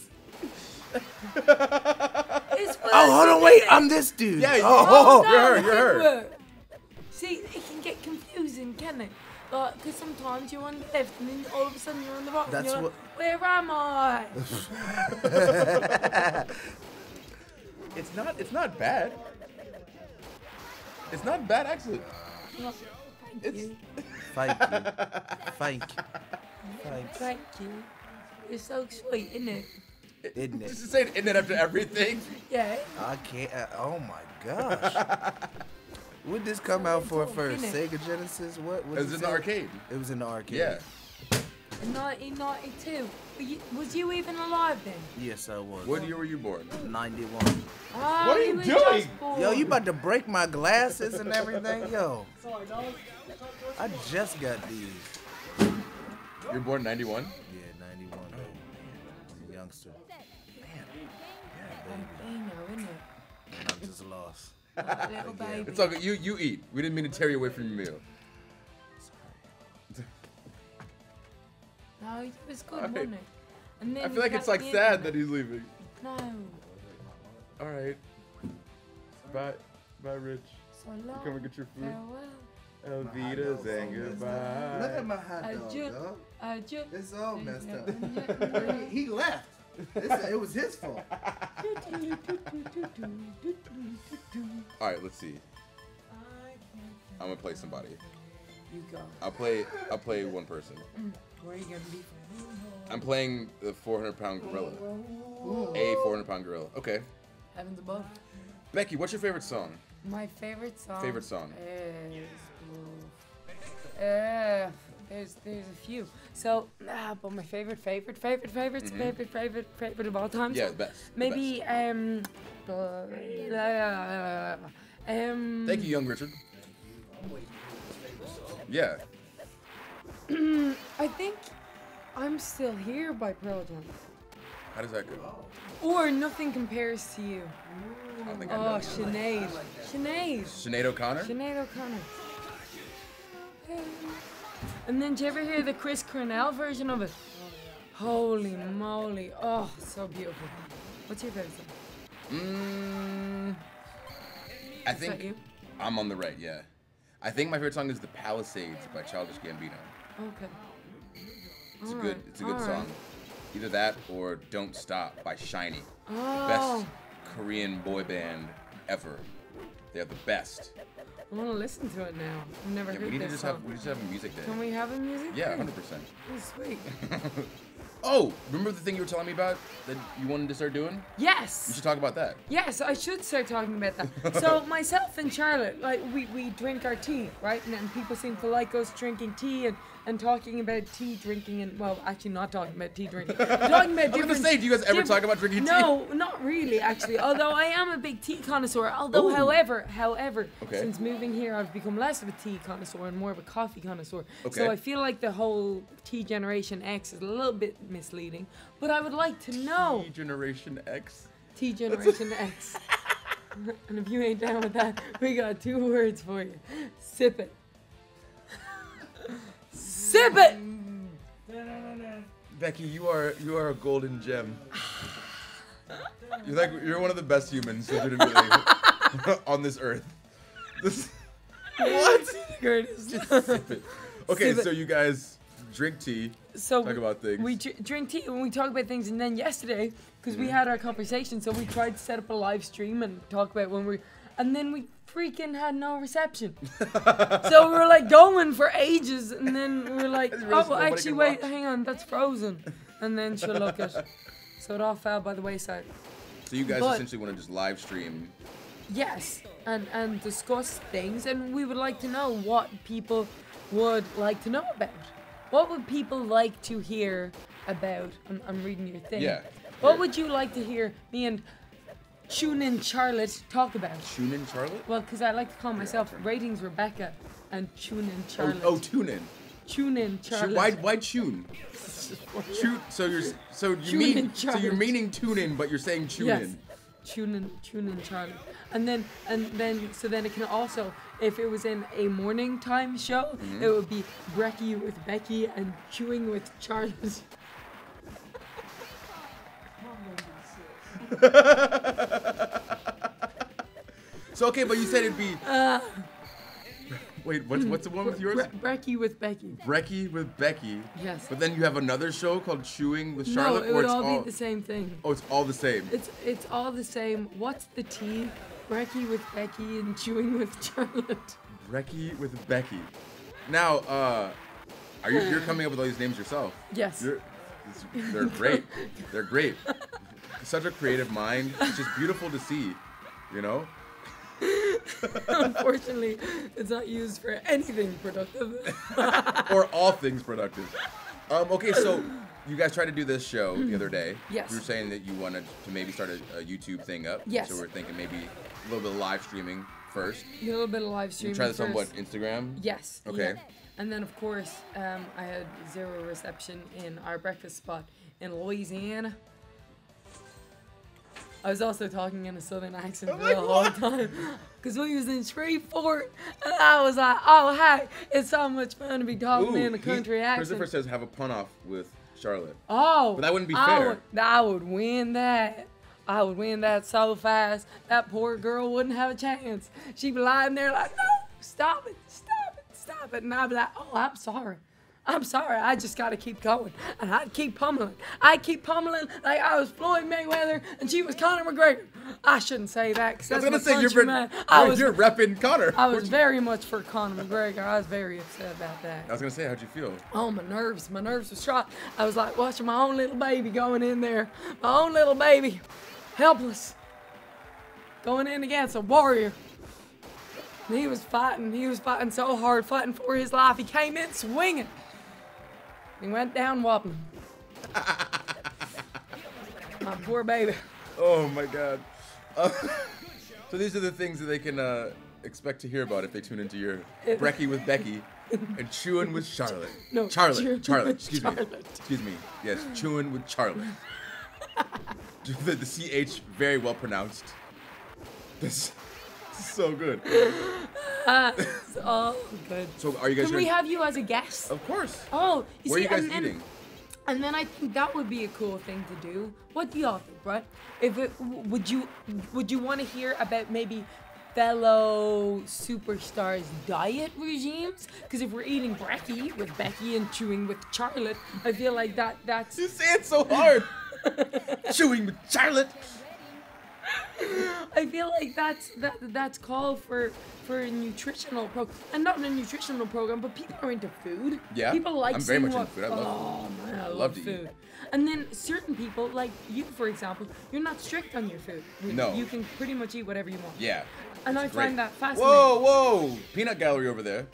It's Oh, hold on, working, wait. isn't it? I'm this dude. Yeah, you- oh, Oh, oh, no, you're her, it you're can her. work. See, it can get confusing, can it? Like, because sometimes you're on the left and then all of a sudden you're on the right. and That's you're like, what- where am I? It's not. It's not bad. It's not bad actually. Thank It's. you. Thank you. Thank you. Thank Thank you. It's so sweet, isn't it? Isn't it? Just to say it in after everything. Yeah. I can't. Uh, oh my gosh. Would this come out for first? Isn't it? Sega Genesis? What? It what was you in the say? arcade. It was in the arcade. Yeah. In nineteen ninety-two. Were you, was you even alive then? Yes, I was. What year were you born? ninety-one. Oh, What are he you was doing? just born. Yo, you about to break my glasses and everything? Yo. I just got these. You were born in ninety-one? Yeah, ninety-one. I'm a youngster. Bambino, isn't it? And I'm just lost. Like a little baby. It's all good. You you eat. We didn't mean to tear you away from your meal. No, it was good, Alright. wasn't it? And then I feel like it's back like the sad that internet. he's leaving. No. All right. Bye, bye, Rich. So long. Come and get your food. Farewell. Elvita's and goodbye. Look at my hot I dog, ju- dog. I ju- It's all messed up. up. he left. It's, it was his fault. All right, let's see. I'm gonna play somebody. You go. I'll play. I'll play one person. Where are you gonna be from? I'm playing the four hundred pound gorilla. A four hundred pound gorilla. Okay. Heavens above. Becky, what's your favorite song? My favorite song. Favorite song. Is, uh, there's there's a few. So, ah, but my favorite, favorite, favorite, favorite, Mhm. favorite, favorite, favorite of all time. Yeah, so the best. the Maybe best. um. uh, um. Thank you, young Richard. Yeah. I think I'm Still Here by Pearl Jam. How does that go? Or Nothing Compares to You. I don't think I Oh, know. Sinead. Sinead. Sinead O'Connor? Sinead O'Connor. And then, did you ever hear the Chris Cornell version of it? Holy moly. Oh, so beautiful. What's your favorite song? Mm, I Is that think you? I'm on the right, yeah. I think my favorite song is The Palisades by Childish Gambino. Okay. It's a Alright, good it's a good alright. song. Either that or Don't Stop by Shiny. Oh. Best Korean boy band ever. They're the best. I want to listen to it now. I've never Yeah, heard we need to this just song. have we just have a music day. Can we have a music? Yeah, day? one hundred percent. Oh, sweet. Oh, remember the thing you were telling me about that you wanted to start doing? Yes. You should talk about that. Yes, I should start talking about that. So myself and Charlotte, like we, we drink our tea, right? And then people seem to like us drinking tea and, and talking about tea drinking and well, actually not talking about tea drinking. We're talking about I was gonna different. say, do you guys ever diff- talk about drinking tea? No, not really, actually. Although I am a big tea connoisseur. Although, Ooh. however, however, Okay. since moving here, I've become less of a tea connoisseur and more of a coffee connoisseur. Okay. So I feel like the whole Tea Generation X is a little bit misleading. But I would like to know. Tea Generation X. T Generation X. And if you ain't down with that, we got two words for you. Sip it. Sip it! Becky, you are you are a golden gem. You're like you're one of the best humans legitimately on this earth. This, what? Greatest. Just sip it. Okay, Sip it. so you guys drink tea, So talk about things. we dr- drink tea and we talk about things, and then yesterday, because Mm-hmm. we had our conversation, so we tried to set up a live stream and talk about when we, and then we freaking had no reception. So we were like going for ages, and then we were like, I didn't realize oh, nobody actually, can wait, watch." hang on, that's frozen. And then she'll look at. So it all fell by the wayside. So you guys But- essentially want to just live stream. Yes, and and discuss things, and we would like to know what people would like to know about. What would people like to hear about? I'm, I'm reading your thing. Yeah. What Yeah. would you like to hear me and Tune In Charlotte talk about? Tune in, Charlotte. Well, because I like to call myself Ratings Rebecca and Tune In Oh, Charlotte. oh, tune in. Tune In Chu- Charlotte. Why why tune? Tune. So you're s- so you Tune mean in, so you're Charlotte. meaning tune in, but you're saying tune Yes. in. Tune in, tune in, Charlotte. And then, and then, so then it can also, if it was in a morning time show, Mm-hmm. it would be Brecky with Becky and Chewing with Charlotte. So okay, but you said it'd be. Uh, Wait, what's what's the one with yours? Bre- Brecky with Becky. Brecky with Becky. Yes. But then you have another show called Chewing with Charlotte, no, it or would it's all, all. be the same thing. Oh, it's all the same. It's it's all the same. What's the tea? Brecky with Becky and Chewing with Charlotte. Brecky with Becky. Now, uh, are you you're coming up with all these names yourself? Yes. You're, it's, they're great. They're great. Such a creative mind. It's just beautiful to see. You know. Unfortunately, it's not used for anything productive. Or all things productive. Um, okay, so you guys tried to do this show the other day. Yes. You were saying that you wanted to maybe start a, a YouTube thing up. Yes. So we're thinking maybe a little bit of live streaming first. A little bit of live You streaming try this on what, first. Instagram? Yes. Okay. yeah. And then, of course, um, I had zero reception in our breakfast spot in Louisiana. I was also talking in a southern accent for the whole time. Because we was in Shreveport, and I was like, oh, hey, it's so much fun to be talking in a he- country Christopher accent. says have a pun off with Charlotte. Oh. But that wouldn't be I fair. Would, I would win that. I would win that so fast. That poor girl wouldn't have a chance. She'd be lying there like, no, stop it, stop it, stop it. And I'd be like, oh, I'm sorry. I'm sorry. I just got to keep going. And I'd keep pummeling. I'd keep pummeling like I was Floyd Mayweather and she was Conor McGregor. I shouldn't say that because I was that's gonna my say you're, countryman. you're, I was, you're repping Connor. I was What'd you- very much for Conor McGregor. I was very upset about that. I was gonna say, how'd you feel? Oh, my nerves. My nerves were shot. I was like watching my own little baby going in there. My own little baby. Helpless. Going in against a warrior. And he was fighting. He was fighting so hard, fighting for his life. He came in swinging. He went down whopping. My poor baby. Oh my God. Uh, so these are the things that they can uh, expect to hear about if they tune into your Brekkie with Becky and Chewing with Charlotte. No, Charlotte. Chewing Charlotte. with Excuse me. Charlotte. Excuse me. Yes, Chewing with Charlotte. the, the C H very well pronounced. This, this is so good. It's all good. So are you guys Can we gonna- have you as a guest? Of course. Oh, you Where see, are you guys and then, eating? And then I think that would be a cool thing to do. What do y'all think, right? If it, w- would you would you want to hear about maybe fellow superstars' diet regimes? Because if we're eating brekkie with Becky and chewing with Charlotte, I feel like that that's. You say it so hard. Chewing with Charlotte. I feel like that's that that's called for for a nutritional program, and not a nutritional program, but people are into food. Yeah, people like I'm very seeing much what, into food. I love oh man, I love love to eat. food. And then certain people, like you, for example, you're not strict on your food. You- No. you can pretty much eat whatever you want. Yeah. and I it's great. find that fascinating. Whoa, whoa! Peanut gallery over there.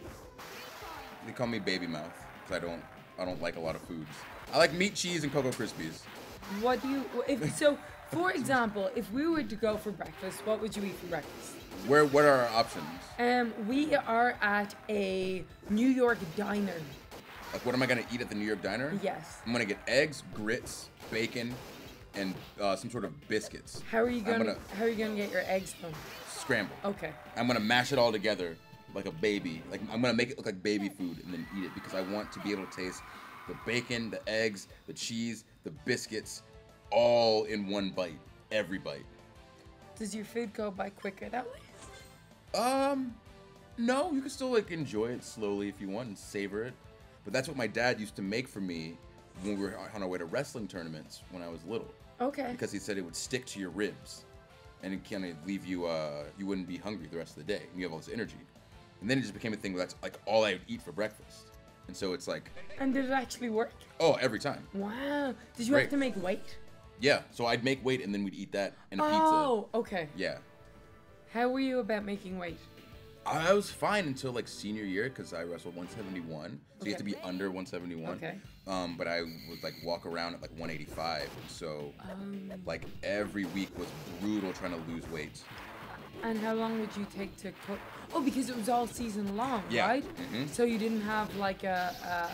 They call me baby mouth because I don't, I don't like a lot of foods. I like meat, cheese, and Cocoa Krispies. What do you? If so, for example, if we were to go for breakfast, what would you eat for breakfast? Where, what are our options? Um, we are at a New York diner. Like, what am I gonna eat at the New York diner? Yes. I'm gonna get eggs, grits, bacon, and uh, some sort of biscuits. How are you I'm gonna, gonna How are you gonna get your eggs done? scramble. Okay. I'm gonna mash it all together like a baby. Like I'm gonna make it look like baby food and then eat it because I want to be able to taste the bacon, the eggs, the cheese, the biscuits, all in one bite. Every bite. Does your food go by quicker that way? Um, no, you can still like enjoy it slowly if you want and savor it. But that's what my dad used to make for me when we were on our way to wrestling tournaments when I was little. Okay. Because he said it would stick to your ribs, and it kind of leave you. Uh, you wouldn't be hungry the rest of the day. And you have all this energy, and then it just became a thing where that's like all I would eat for breakfast. And so it's like, And did it actually work? oh, every time. Wow. Did you Great. have to make weight? Yeah. So I'd make weight, and then we'd eat that and a pizza. Oh, okay. Yeah. How were you about making weight? I was fine until like senior year because I wrestled one seventy-one, so you have to Okay. be under one seventy-one. Okay. Um, but I would like walk around at like one eighty-five, and so Um, like every week was brutal trying to lose weight. And how long would you take to cook? Oh, because it was all season long, Yeah. right? Mhm. So you didn't have like a,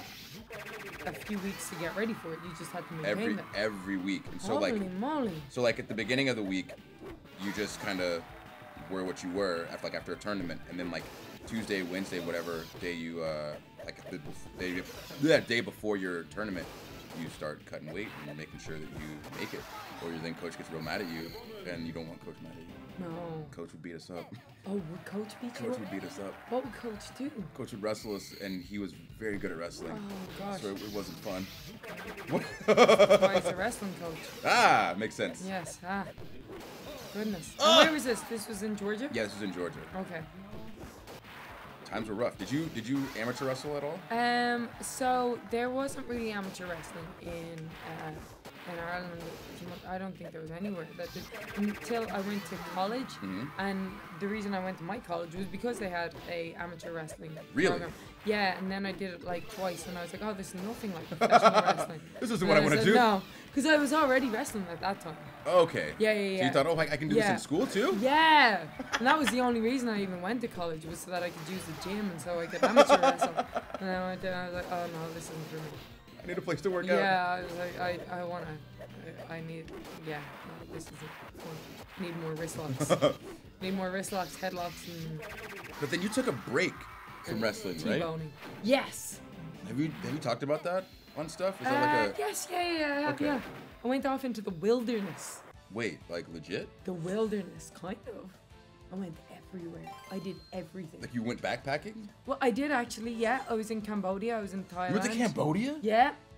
a a few weeks to get ready for it. You just had to maintain Every it. every week, and so Holy like moly! so like at the beginning of the week, you just kind of were what you were after like after a tournament, and then like Tuesday, Wednesday, whatever day you uh like the bef- day that day before your tournament, you start cutting weight and making sure that you make it, or your then coach gets real mad at you, and you don't want coach mad at you. No. Coach would beat us up. Oh, would Coach beat you Coach up? would beat us up. What would Coach do? Coach would wrestle us, and he was very good at wrestling. Oh gosh. So it, it wasn't fun. Why is a wrestling coach? Ah, makes sense. Yes. Ah. Goodness. Ah! And where was this? This was in Georgia? Yeah, this was in Georgia. Okay. Times were rough. Did you did you amateur wrestle at all? Um. So there wasn't really amateur wrestling in uh, in Ireland. I don't think there was anywhere that did until I went to college. Mhm. And the reason I went to my college was because they had a amateur wrestling Really? program. Yeah, and then I did it like twice, and I was like, oh, this is nothing like professional wrestling. This isn't And what I I wanna said, do. No, because I was already wrestling at that time. Okay. Yeah, yeah, So yeah. you thought, oh, I, I can do this Yeah. in school too? Yeah, and that was the only reason I even went to college was so that I could use the gym and so I could amateur wrestle. And then I went there and I was like, oh no, this isn't for me. I need a place to work out. Yeah, I was like, I, I wanna, I, I need, yeah, no, this isn't fun. Need more wrist locks. Need more wrist locks, headlocks, and But then you took a break from wrestling, right? T-boning. Yes. Have you have you talked about that on stuff? Is Uh, that like a yes, yeah, yeah, yeah, Okay. yeah. I went off into the wilderness. wait, like legit? The wilderness, kind of. I went everywhere. I did everything. Like you went backpacking? Well, I did actually, yeah. I was in Cambodia. I was in Thailand. You went to Cambodia? Yeah.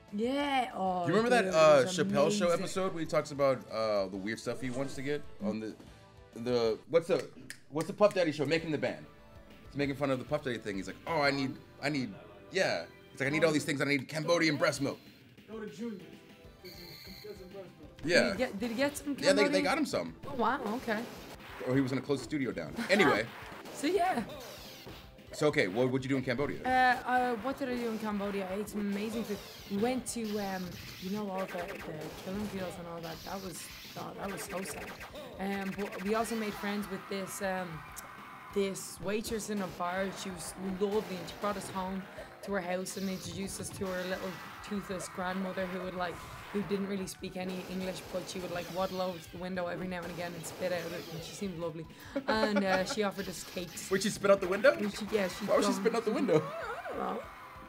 Yeah. Oh, Do you remember that dude, uh, it was Chappelle Show amazing. episode where he talks about uh, the weird stuff he wants to get on the the what's the what's the Puff Daddy show? Making the Band. He's making fun of the Puff Daddy thing. He's like, oh, I need I need yeah. He's like, I need all these things. I need Cambodian breast milk. Go to Junior. This is cousin breast milk. Did Yeah. he get, did he get some? Yeah, they, they Cambodian? got him some. Oh wow. Okay. Or he was gonna close the studio down. Anyway, So yeah. so okay, what would you do in Cambodia? Uh, uh, what did I do in Cambodia? I ate some amazing food. We went to, um, you know, all the, the killing fields and all that. That was, oh, that was so sad. Um, but we also made friends with this, um, this waitress in a bar. She was lovely, and she brought us home to her house and introduced us to her little toothless grandmother who would like, who didn't really speak any English, but she would like waddle over to the window every now and again and spit out it, and she seemed lovely. And uh, she offered us cakes. Would she spit out the window? And she, yeah, she. Why was she gone- spitting out the window? I don't know.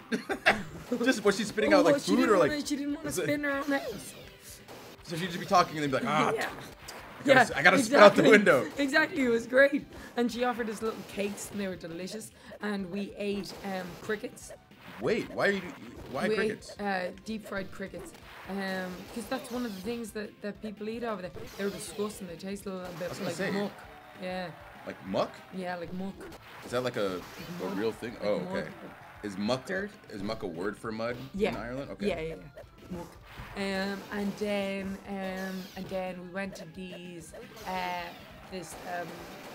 Just was she spitting Oh, out like she food didn't or wanna, like? she didn't want to is it- spit in her own house. So she'd just be talking and then be like, ah, yeah. I gotta, I gotta spit out the window. Exactly, it was great. And she offered us little cakes, and they were delicious. And we ate um, crickets. Wait, why are you? Why we crickets? ate uh, deep fried crickets. Because that's one of the things that, that people eat over there. They're disgusting. They taste a little bit was gonna like say. muck. Yeah, Like muck? yeah, like muck. Is that like a, a real thing? Like Oh, mud. okay. Is muck Dirt. is muck a word for mud Yeah. in Ireland? Okay. Yeah, yeah, yeah. Muck. Um, and then um, and then we went to these uh, this um,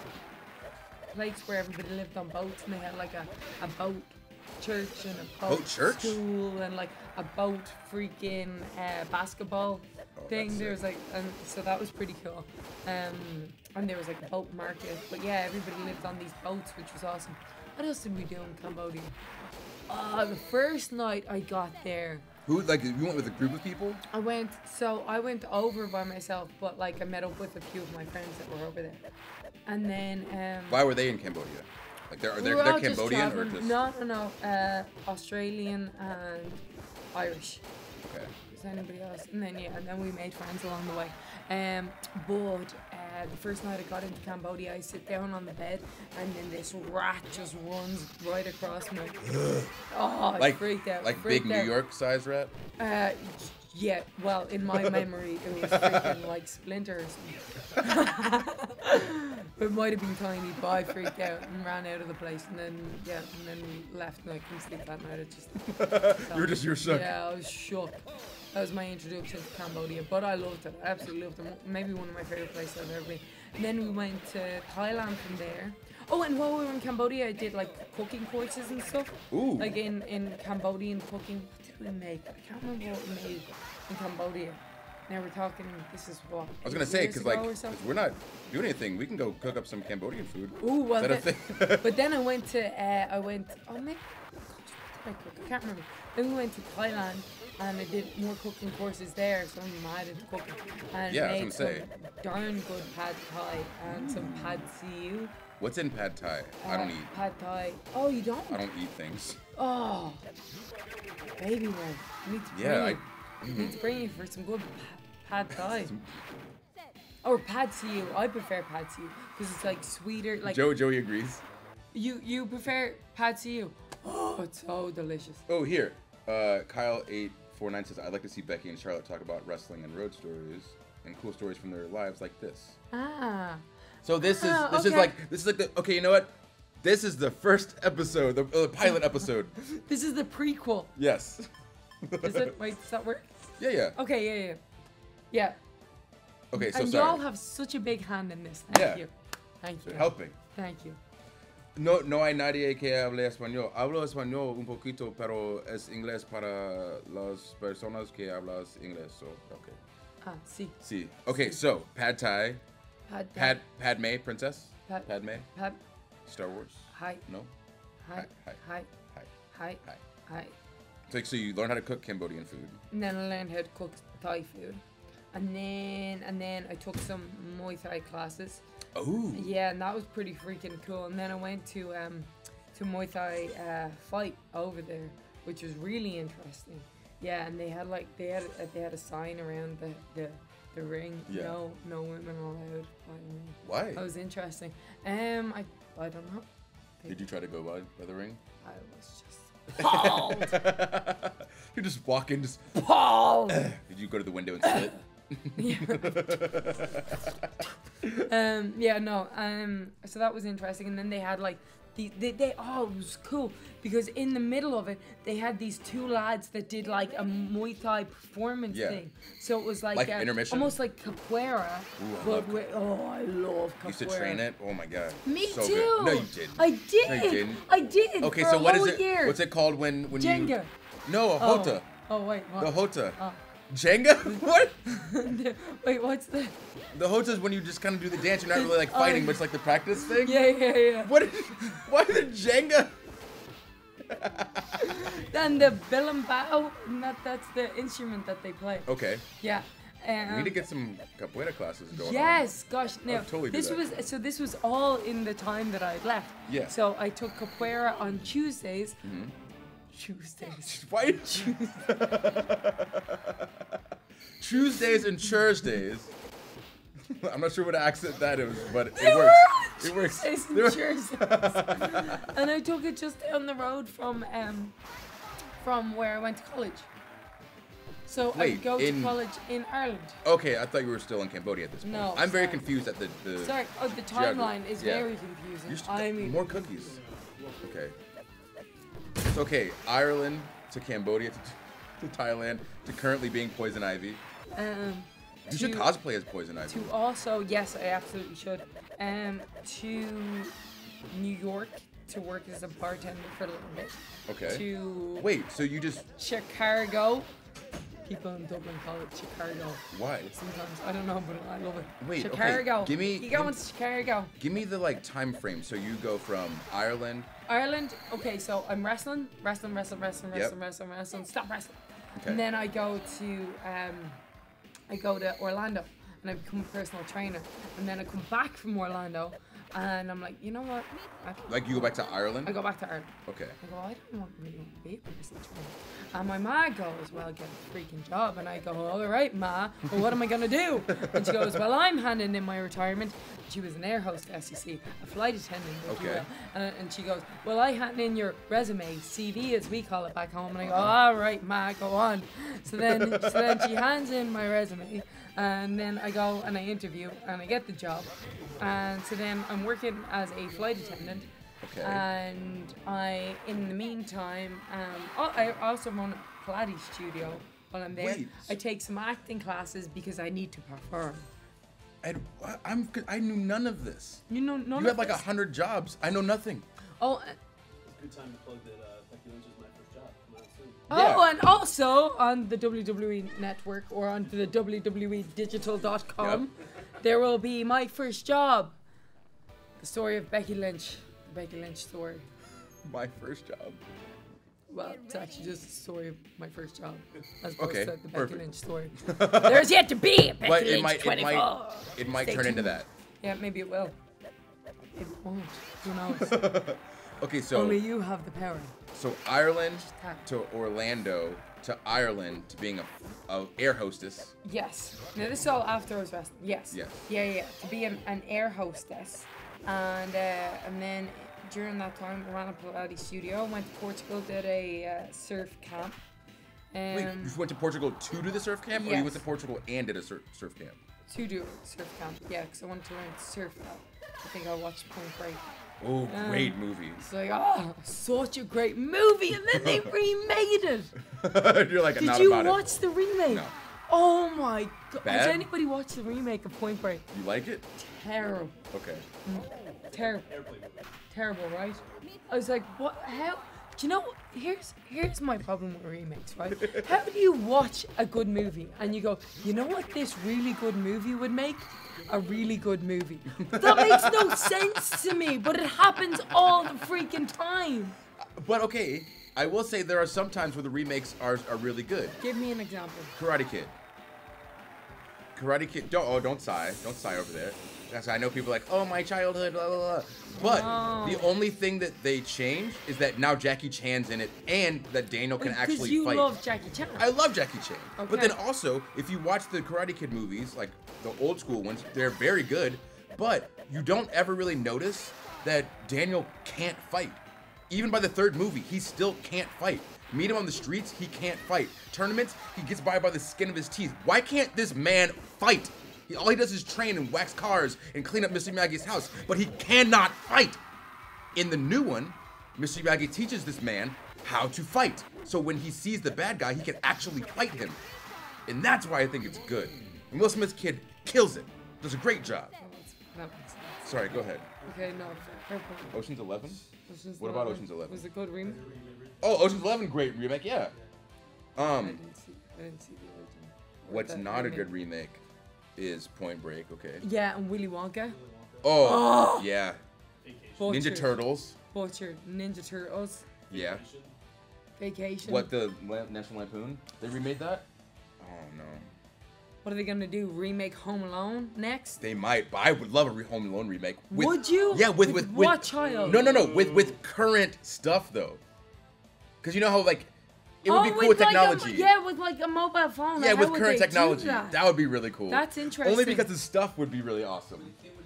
place where everybody lived on boats, and they had like a, a boat church and a boat, Boat church? school and like a boat freaking uh, basketball Oh, thing. that's There sick. was like, and so that was pretty cool. Um, and there was like a boat market, but yeah, everybody lived on these boats, which was awesome. What else did we do in Cambodia? Uh, the first night I got there, Who like you went with a group of people? I went, so I went over by myself, but like I met up with a few of my friends that were over there. And then, um, Why were they in Cambodia? Like they're we they're, were they're all just Cambodian or traveling. just No, no, no, uh, Australian and Irish. okay. Is anybody else? And then, yeah, and then we made friends along the way. Um, but uh, the first night I got into Cambodia, I sit down on the bed, and then this rat just runs right across me. Oh, I Like freaked out. like freaked big New out. York size rat? Uh, yeah, well, in my memory, it was freaking like splinters. It might have been tiny, but I freaked out and ran out of the place, and then yeah, and then we left, and I couldn't sleep that night. It just You were just you were shook. yeah, I was shook. That was my introduction to Cambodia, but I loved it. I absolutely loved it. Maybe one of my favorite places I've ever been. And then we went to Thailand from there. Oh, and while we were in Cambodia, I did like cooking courses and stuff. Ooh. Like in, in Cambodian cooking. What did we make? I can't remember what we made in Cambodia. Now we're talking, this is what? I was gonna eight say years because ago like or 'cause something? we're not doing anything. We can go cook up some Cambodian food. Ooh, well, Is that a then- thing? but then I went to, uh, I went, oh, maybe, gosh, what did I cook? I can't remember. Then we went to Thailand, and I did more cooking courses there, so I'm mad into cooking. And Yeah, I was made gonna say. some darn good pad thai and some pad see ew. What's in pad thai? I don't Uh, eat. Pad thai. Oh, you don't? I don't eat things. Oh, baby man, you need to bring Yeah, you. I- You need to bring you for some good pa- pad thai. Or pad see ew. I prefer pad see ew because it's like sweeter. Like Joe Joey agrees. you, you prefer pad see ew. Oh, it's so delicious. Oh, here. Uh, Kyle eight four nine says, I'd like to see Becky and Charlotte talk about wrestling and road stories and cool stories from their lives like this. Ah. So this is Ah, this is okay. like this is like the okay, you know what? This is the first episode, the uh, pilot episode. This is the prequel. Yes. Is it? Wait, does that work? Yeah, yeah. Okay, yeah, yeah. Yeah. Okay, so and sorry. y'all have such a big hand in this. Thank Yeah. you. Thank you. Helping. Thank you. No, no hay nadie que hable español. Hablo español un poquito, pero es inglés para las personas que hablas inglés. So, okay. Ah, see. See. Okay, so Pad Thai, Pad. Pad Padme, Princess, Pad. Padme, Pad. Star Wars. Hi. No. Hi. Hi. Hi. Hi. Hi. Hi. Hi. So, so you learn how to cook Cambodian food. And then I learned how to cook Thai food. And then and then I took some Muay Thai classes. Oh. Yeah, and that was pretty freaking cool. And then I went to um to Muay Thai uh, fight over there, which was really interesting. Yeah, and they had like they had uh, they had a sign around the the, the ring. Yeah. No, no women allowed. By the ring. Why? That was interesting. Um, I I don't know. Did you try to go by, by the ring? I was just Appalled. You just walk in, just. Appalled. Did you go to the window and spit? um, yeah, no. Um, so that was interesting, and then they had like the they, they oh it was cool because in the middle of it they had these two lads that did like a Muay Thai performance Yeah. thing. So it was like, Like uh, intermission? almost like capoeira. Ooh, I but love with, oh, I love capoeira. Used to train it. Oh my god. Me so too. Good. No, you didn't. I did. No, you didn't. I did. Okay, for so a what is whole it? Year. What's it called when when Jenga. you? No, a Oh. hota. Oh wait. What? The hota. Oh. Jenga? What? Wait, what's the? The hota is when you just kind of do the dance. You're not really like fighting, Oh. but it's like the practice thing. Yeah, yeah, yeah. What? Is, why the Jenga? Then the berimbau, and that that's the instrument that they play. Okay. Yeah. Um, We need to get some capoeira classes going. Yes, gosh, no. totally do this that. was so. This was all in the time that I'd left. Yeah. So I took capoeira on Tuesdays. Mm-hmm. Tuesdays. On. Why? Tuesdays and Thursdays. I'm not sure what accent that is, but it They works. were It works. Tuesdays and They were- Thursdays. And I took it just down the road from um from where I went to college. So Wait, I'd go in- to college in Ireland. Okay, I thought you were still in Cambodia at this point. No, I'm very sorry. confused at the. the Sorry, oh, the geogra- timeline is yeah. very confusing. You should- I mean, more cookies. Okay. It's okay. Ireland to Cambodia to, to Thailand to currently being Poison Ivy. um, You should to- cosplay as Poison Ivy. To also, yes, I absolutely should. Um, to New York to work as a bartender for a little bit. Okay. To Wait, so you just Chicago. People in Dublin call it Chicago. why? Sometimes I don't know, but I love it. Wait, okay, Chicago. give me- You give- going to Chicago? Give me the like time frame. So you go from Ireland. Ireland. Okay, so I'm wrestling, wrestling, wrestling, wrestling, Yep. wrestling, wrestling, wrestling. Stop wrestling. Okay. And then I go to um, I go to Orlando and I become a personal trainer. And then I come back from Orlando and I'm like, you know what? I, Like you go back to Ireland. I go back to Ireland. Okay. I go, I don't want really want to be a personal trainer. And my ma goes, well, get a freaking job. And I go, all right, ma, well, what am I going to do? And she goes, well, I'm handing in my retirement. She was an air hostess, you see, a flight attendant, if you Okay. will. And, and she goes, well, I hand in your resume, C V as we call it back home. And I go, all right, ma, go on. So then, so then she hands in my resume. And then I go and I interview and I get the job. And so then I'm working as a flight attendant. Okay. And I, in the meantime, um, oh, I also run a Pilates studio while I'm there. Wait. I take some acting classes because I need to perform. And I- I'm I knew none of this. You know, none You of have like a this- hundred jobs. I know nothing. Oh, uh, Good time to plug that uh, Becky Lynch is my first job. Come out soon. oh, Yeah. and also on the W W E network or on the W W E digital dot com, there will be my first job. The story of Becky Lynch. The Becky Lynch story. My first job. Well, it's actually just the story of my first job, as opposed Okay, to the Becky perfect. Lynch story. There's yet to be a Becky But it Lynch might it twenty-four. might it might Stay turn into tuned. that. Yeah, maybe it will. It won't. Who knows? Okay, so Only you have the power. so Ireland tap. to Orlando to Ireland to being a, a air hostess. Yes. Now this is all after I was wrestling. Yes. Yes. Yeah, yeah. To be an, an air hostess, and uh, and then during that time, I ran a Pilates studio. Went to Portugal, did a uh, surf camp. Um, Wait, you went to Portugal to do the surf camp, or you yes. went to Portugal and did a surf, surf camp? to do a surf camp. Yeah, because I wanted to learn to surf now. I think I watched Point Break. Oh, Um, great movie. It's like, oh, such a great movie, and then they remade it. You're like Did not you about watch the remake? No. Oh my god! Has Bad? anybody watched the remake of Point Break? it. You like it? Terrible, Okay. terrible, terrible, right? I was like, what? How? Do you know? Here's here's my problem with remakes, right? How do you watch a good movie and you go, you know what this really good movie would make? A really good movie. That makes no sense to me, but it happens all the freaking time. But okay, I will say there are some times where the remakes are are really good. Give me an example. Karate Kid. Karate Kid. Don't oh don't sigh. Don't sigh over there. That's I know people are like, oh my childhood, blah blah blah. But No. the only thing that they changed is that now Jackie Chan's in it and that Daniel can Because actually you fight. love Jackie Chan. I love Jackie Chan. But Okay. then also, if you watch the Karate Kid movies, like the old school ones, they're very good. But you don't ever really notice that Daniel can't fight. Even by the third movie, he still can't fight. Meet him on the streets, he can't fight. Tournaments, he gets by by the skin of his teeth. Why can't this man fight? He, all he does is train and wax cars and clean up Mister Miyagi's house, but he cannot fight. In the new one, Mister Miyagi teaches this man how to fight. So when he sees the bad guy, he can actually fight him. And that's why I think it's good. And Will Smith's kid kills it. Does a great job. That makes sense. Sorry, go ahead. Okay, no, fair point. Ocean's Eleven? Ocean's What about Ocean's Eleven? Was it good remake? Oh, Ocean's Eleven, great remake, yeah. I Um, didn't see. I didn't see the original. Or what's the not a remake. good remake is Point Break, okay. Yeah, and Willy Wonka. Oh, yeah. Butchered. Ninja Turtles, Butchered. Ninja Turtles. yeah. Vacation. What, the La- National Lampoon? They remade that? Oh, no. What are they gonna do? Remake Home Alone next? They might, but I would love a re- Home Alone remake. With, Would you? Yeah, with, With with, with what child? No, no, no, with, with current stuff, though. Because you know how, like, it would oh, be cool with like a- technology. yeah, with like a mobile phone. Yeah, like, with how would current they do technology. That? That would be really cool. That's interesting. Only because the stuff would be really awesome.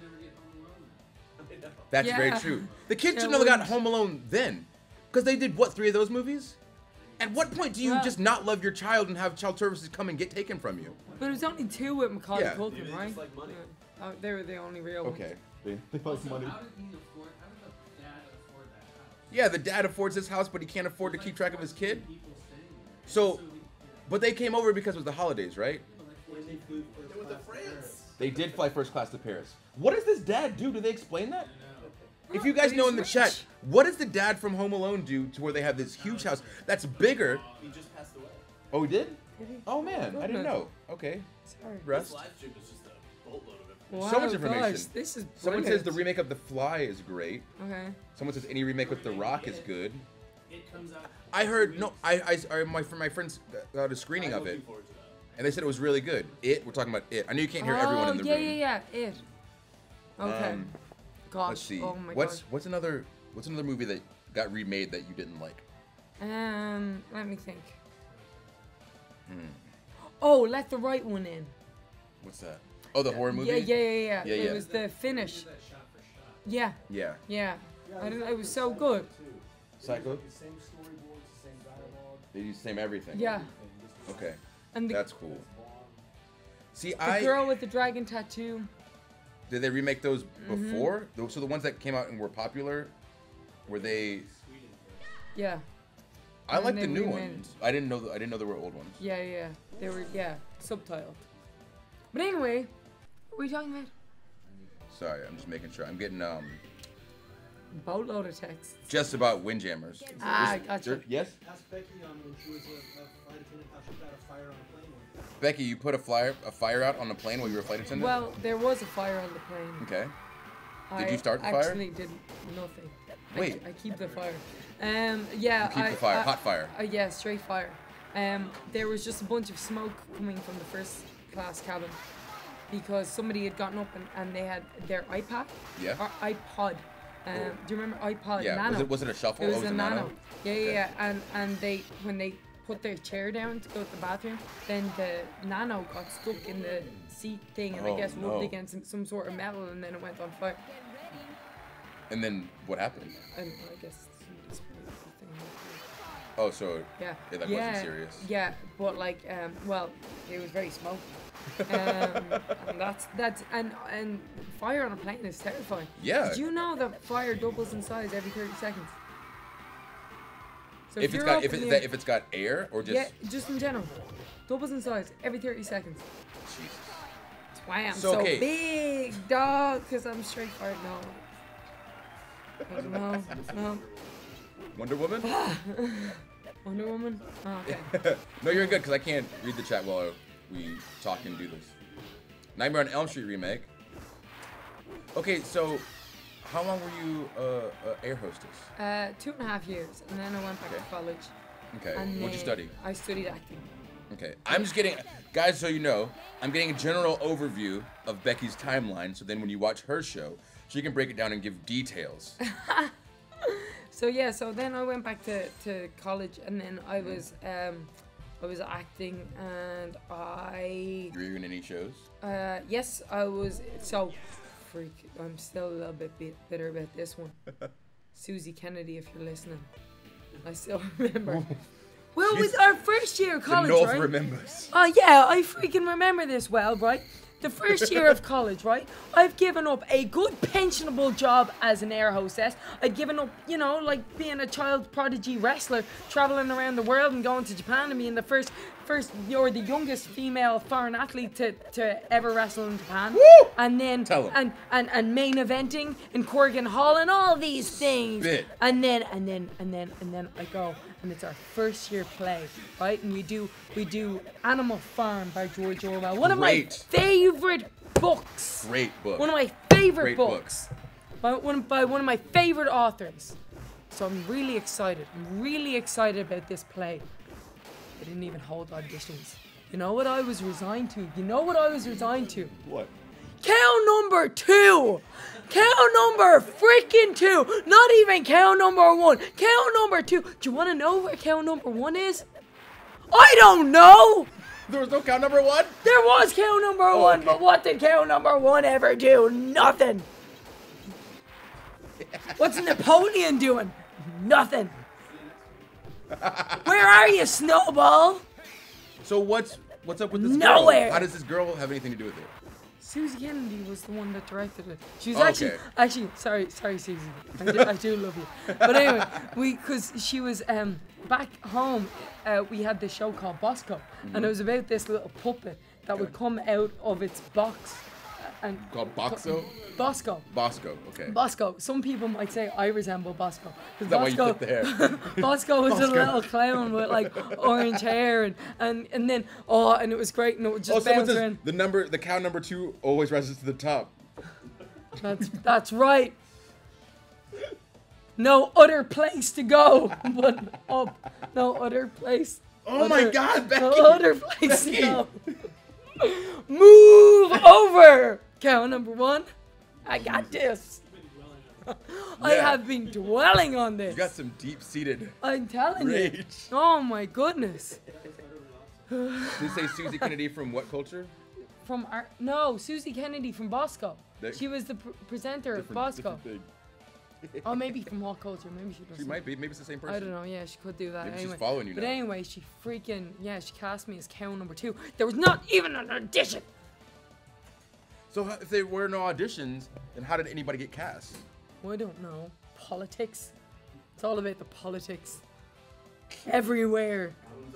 That's Yeah. very true. The kids Yeah, should know they got wouldn't- Home Alone then. Because they did, what, three of those movies? At what point do you Well- just not love your child and have child services come and get taken from you? But it was only two with Macaulay Yeah. Culkin, Yeah, they right? just like money. Yeah. Oh, they were the only real ones. Okay. They, they like money. How did he afford? How did the dad afford that house? Yeah, the dad affords his house, but he can't afford to keep track of his kid. People staying there. So, but they came over because it was the holidays, right? When they flew first class to Paris. They did fly first class to Paris. What does this dad do? Do they explain that? If you But guys know he's in the rich. chat, what does the dad from Home Alone do to where they have this huge house that's bigger? He just passed away. Oh, he did? Did he? Oh man, I didn't Goodness. know. Okay, Sorry. This rest. live stream is just a boatload of it. Wow, So much information. Gosh, this is Someone says the brilliant. remake of The Fly is great. Okay. Someone says any remake with The Rock is good. It comes out. I heard no. I I, I my for my friends got a screening I'm of it, looking forward to that. and they said it was really good. It. We're talking about it. I know you can't hear everyone in the oh, yeah, room. yeah, yeah, it. Okay. Um, Gosh. Let's see. Oh my what's god. what's another what's another movie that got remade that you didn't like? Um, let me think. Hmm. Oh, Let the Right One In. What's that? Oh, the horror movie. Yeah, yeah, yeah, yeah. Yeah, It yeah. was the finish. That shot for shot. Yeah, Yeah. yeah. I don't, it was so good. Psycho. The same storyboards, the same dialogue. They use the same everything. Yeah. Okay. And the, That's cool. See, the I girl with the dragon tattoo. did they remake those Mm-hmm. before? Those So the ones that came out and were popular, were they? Yeah, I And like they the new remade ones. I didn't know. I didn't know there were old ones. yeah, yeah. They were, yeah, subtitled. But anyway, what were we talking about? Sorry, I'm just making sure. I'm getting um Boatload of texts. just about Windjammers. Ah, There's- gotcha. there- yes, Ask Becky um, when she was a, a flight attendant how she got a fire on a plane one time. Becky, you put a flyer a fire out on the plane while you were a flight attendant. Well, there was a fire on the plane. Okay. I Did you start the fire? actually did nothing. I Wait. ke- I, keep the fire. Um, yeah. You keep I, the fire, I- hot fire. Uh, yeah, straight fire. Um, there was just a bunch of smoke coming from the first class cabin because somebody had gotten up and, and they had their iPad Yeah. or iPod. Um, do you remember iPod Yeah. Nano? Was it was it a shuffle? It was oh, was a it nano. Yeah, yeah, Okay. yeah. And and they when they put their chair down to go to the bathroom, then the nano got stuck in the seat thing and Oh, I guess no. rubbed against some, some sort of metal and then it went on fire. And then what happened? And I guess somebody sprayed the thing. Oh, so Yeah. Yeah, that wasn't yeah, serious. Yeah, but like, um, well, it was very smoky. um, and that's that's and and fire on a plane is terrifying. Yeah. Did you know that fire doubles in size every thirty seconds? So if it's you're got up if in it's the air- that, if it's got air or just yeah, just in general, doubles in size every thirty seconds. Jesus. That's why I'm So, so, okay. big, dog, because I'm straight fired. No. No, no. Wonder Woman? Wonder Woman? Oh, okay. No, you're good because I can't read the chat while we talk and do this. Nightmare on Elm Street remake. Okay, so how long were you uh, uh, air hostess? Uh, two and a half years, and then I went back Okay. to college. Okay, And what'd you then study? I studied acting. Okay, I'm just getting, guys, so you know, I'm getting a general overview of Becky's timeline, so then when you watch her show, she can break it down and give details. So yeah, so then I went back to, to college, and then I was um, I was acting, and I Were you in any shows? uh, yes, I was so freak. I'm still a little bit bit bitter about this one. Susie Kennedy, if you're listening. I still remember. Well, it was our first year of The college, North right? remembers. Oh, yeah, I freaking remember this well, right? The first year of college, right? I've given up a good pensionable job as an air hostess. I'd given up, you know, like being a child prodigy wrestler, traveling around the world and going to Japan and being the first, first, you're the youngest female foreign athlete to, to ever wrestle in Japan. Woo! And then, Tell 'em. and, and, and main eventing in Corrigan Hall and all these things. Spit. And then, and then, and then, and then I go, and it's our first year play, right? And we do, we do Animal Farm by George Orwell. One of my Great. favorite books. Great book. One of my favorite Great books. By one, by one of my favorite authors. So I'm really excited. I'm really excited about this play. I didn't even hold auditions. You know what I was resigned to? You know what I was resigned to? What? Cow number two! Cow number freaking two! Not even cow number one! Cow number two! Do you want to know where cow number one is? I don't know! There was no count number one? There was cow number one, okay. but what did cow number one ever do? Nothing! What's Napoleon doing? Nothing! Where are you, Snowball? So what's what's up with this Nowhere. girl? How does this girl have anything to do with it? Susie Kennedy was the one that directed it. She was Oh, actually, okay. actually, sorry, sorry, Susie. I do, I do love you. But anyway, we, because she was um back home, uh, we had this show called Bosco, Mm-hmm. and it was about this little puppet that would come out of its box, uh, and Called Boxo? Bosco. Bosco, okay. Bosco. Some people might say I resemble Bosco. Is that why you clipped the hair? Bosco was a Bosco. little clown with like orange hair, and, and and then oh, and it was great, and it would just Oh, someone bounce says around. the number, the cow number two always rises to the top. That's that's right. No other place to go but up. No other place. Oh my other- God, Becky! No other place Becky! to go. Move over. Cow number one. I got this. I Yeah. have been dwelling on this. You got some deep-seated I'm telling you. rage. Oh my goodness. Did it say Susie Kennedy from what culture? From our no, Susie Kennedy from Bosco. That- She was the pr- presenter of Different- Bosco. different thing. Oh, maybe from what culture? Maybe she doesn't. She might be. Maybe it's the same person. I don't know. Yeah, she could do that. Maybe she's anyway. following you But now. anyway, she freaking yeah, she cast me as cow number two. There was not even an audition. So how- if there were no auditions, then how did anybody get cast? Well, I don't know. Politics. It's all about the politics. Everywhere.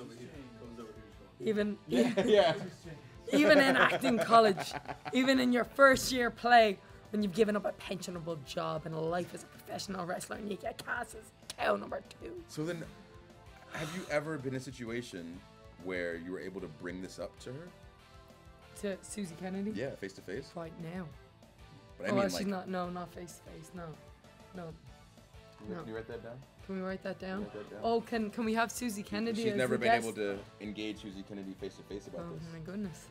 Even yeah. yeah. even in acting college, even in your first year play, when you've given up a pensionable job and a life as a professional wrestler, and you get cast as cow number two. So then, have you ever been in a situation where you were able to bring this up to her? To Susie Kennedy. Yeah, face to face. Right now. But I oh, mean, she's like, not. No, not face to face. No, no. Can you- no. can you write that down? Can we write that down? Write that down. Oh, can can we have Susie Kennedy? She's as never the been guest? able to engage Susie Kennedy face to face about Oh this. my goodness.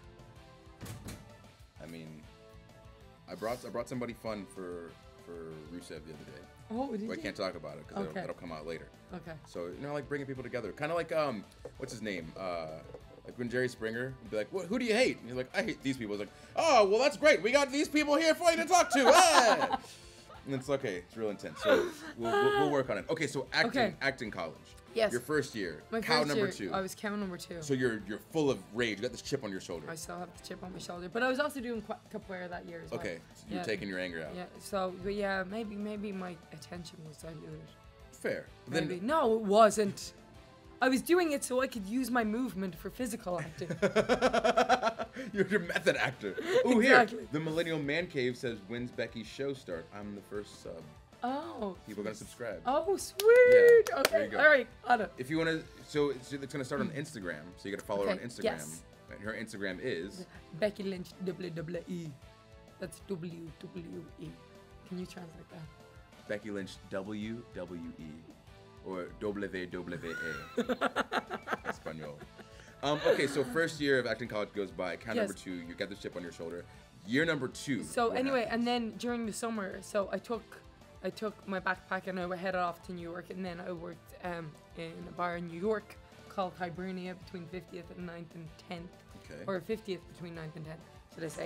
I mean, I brought I brought somebody fun for for Rusev the other day. Oh, did But I you? can't talk about it because Okay. that'll, that'll come out later. Okay. So you know, like bringing people together, kind of like um, what's his name? Uh, like when Jerry Springer would be like, "What? Who do you hate?" And he's like, "I hate these people." It's like, "Oh, well, that's great. We got these people here for you to talk to." Hey! And it's okay. It's real intense. So we'll, we'll, we'll work on it. Okay, so acting, Okay. acting college. Yes. Your first year. My cow first number year, two. I was cow number two. So you're you're full of rage. You got this chip on your shoulder. I still have the chip on my shoulder, but I was also doing qua- capoeira that year as well. Okay, so you're Yeah. taking your anger out. Yeah. So, but yeah, maybe maybe my attention was diluted. Fair. But Maybe. then No, it wasn't. I was doing it so I could use my movement for physical acting. you're your method actor. Oh, Exactly. here. The Millennial Man Cave says, "When's Becky's show start?" I'm the first sub. Oh. People are gonna subscribe. Oh, sweet. Yeah, Okay. there you go. All right. On it. If you want to, so it's, it's gonna start on Instagram. So you gotta follow her on Okay, Instagram. yes. And her Instagram is Becky Lynch W W E. That's W W E. Can you translate that? Becky Lynch W W E or W W A Espanol. Um, okay, so first year of acting college goes by. Count Yes. number two. You got this chip on your shoulder. Year number two. So what anyway, happens? and then during the summer, so I took, I took my backpack and I headed off to New York, and then I worked um, in a bar in New York called Hibernia between fiftieth and ninth and tenth, Okay. or fiftieth between ninth and tenth, should I say?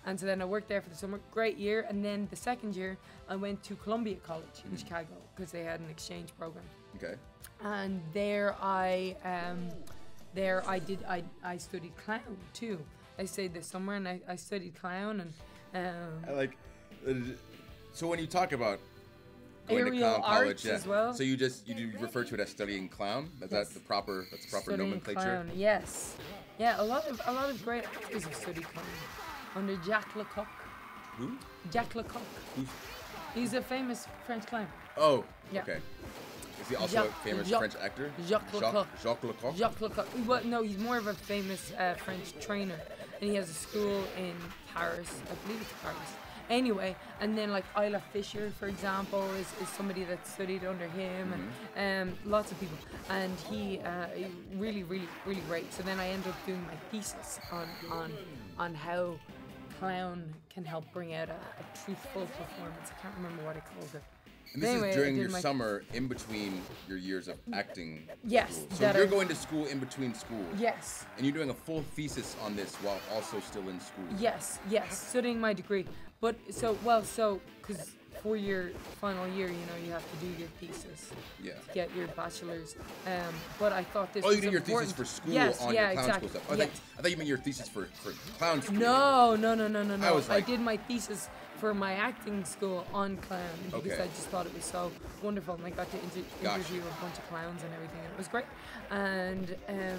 And so then I worked there for the summer, great year. And then the second year, I went to Columbia College in Chicago because they had an exchange program. Okay. And there I, um, there I did, I, I studied clown too. I stayed this summer and I, I studied clown and. Um, I like. Uh, so when you talk about going to Aerial clown college, arts yeah. as well. So you just you do refer to it as studying clown. Is Yes. that the proper? That's the proper studying nomenclature. clown, yes. Yeah, a lot of a lot of great actors have studied clown under Jacques Lecoq. Who? Jacques Lecoq. Who's? He's a famous French clown. Oh. Yeah. Okay. Is he also Jacques- a famous Jacques- French actor? Jacques Lecoq. Jacques Lecoq. Jacques Lecoq. Well, no, he's more of a famous uh, French trainer, and he has a school in Paris. I believe it's Paris. Anyway, and then like Isla Fisher, for example, is, is somebody that studied under him, Mm-hmm. and um, lots of people. And he, uh, he really, really, really great. So then I ended up doing my thesis on on on how clown can help bring out a, a truthful performance. I can't remember what I called it. And this Anyway, is I during did your my- summer, in between your years of acting. Yes, school. So that you're I- going to school in between schools. Yes. And you're doing a full thesis on this while also still in school. Yes, yes, studying my degree. But so, well, so, because for your final year, you know, you have to do your thesis. Yeah. To get your bachelor's. Um, but I thought this Oh, was you did your thesis important. for school yes, on yeah, your clown exactly. school stuff. I, yes. thought, I thought you meant your thesis for, for clown school. No, no, no, no, no, no. I was like- did my thesis for my acting school on clown because Okay. I just thought it was so wonderful, and I got to inter- Gotcha. interview a bunch of clowns and everything, and it was great. And um,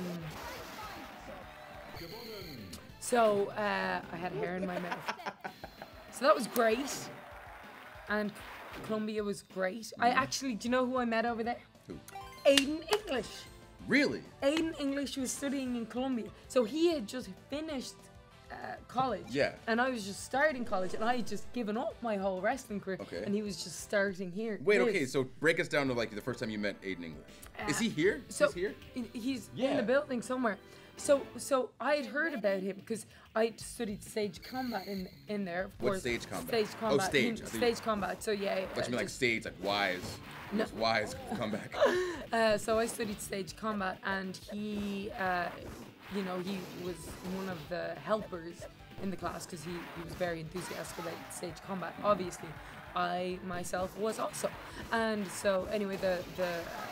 so uh, I had hair in my mouth, so that was great. And Columbia was great. I actually, do you know who I met over there? Who? Aiden English. Really? Aiden English was studying in Columbia, so he had just finished uh, college. Yeah. And I was just starting college, and I had just given up my whole wrestling career. Okay. And he was just starting here. Wait, his. okay, so break us down to like the first time you met Aiden English. Is he here? So He's here? he- He's in Yeah. the building somewhere. So, so I had heard about him because I studied stage combat in in there. Of What course. stage combat? Stage Oh, combat. stage. He- I thought you- stage combat. So yeah. But uh, you mean like just- stage, like wise. No. Wise comeback. Uh, so I studied stage combat, and he, uh, you know, he was one of the helpers in the class because he, he was very enthusiastic about stage combat. Obviously, I myself was also, and so anyway, the the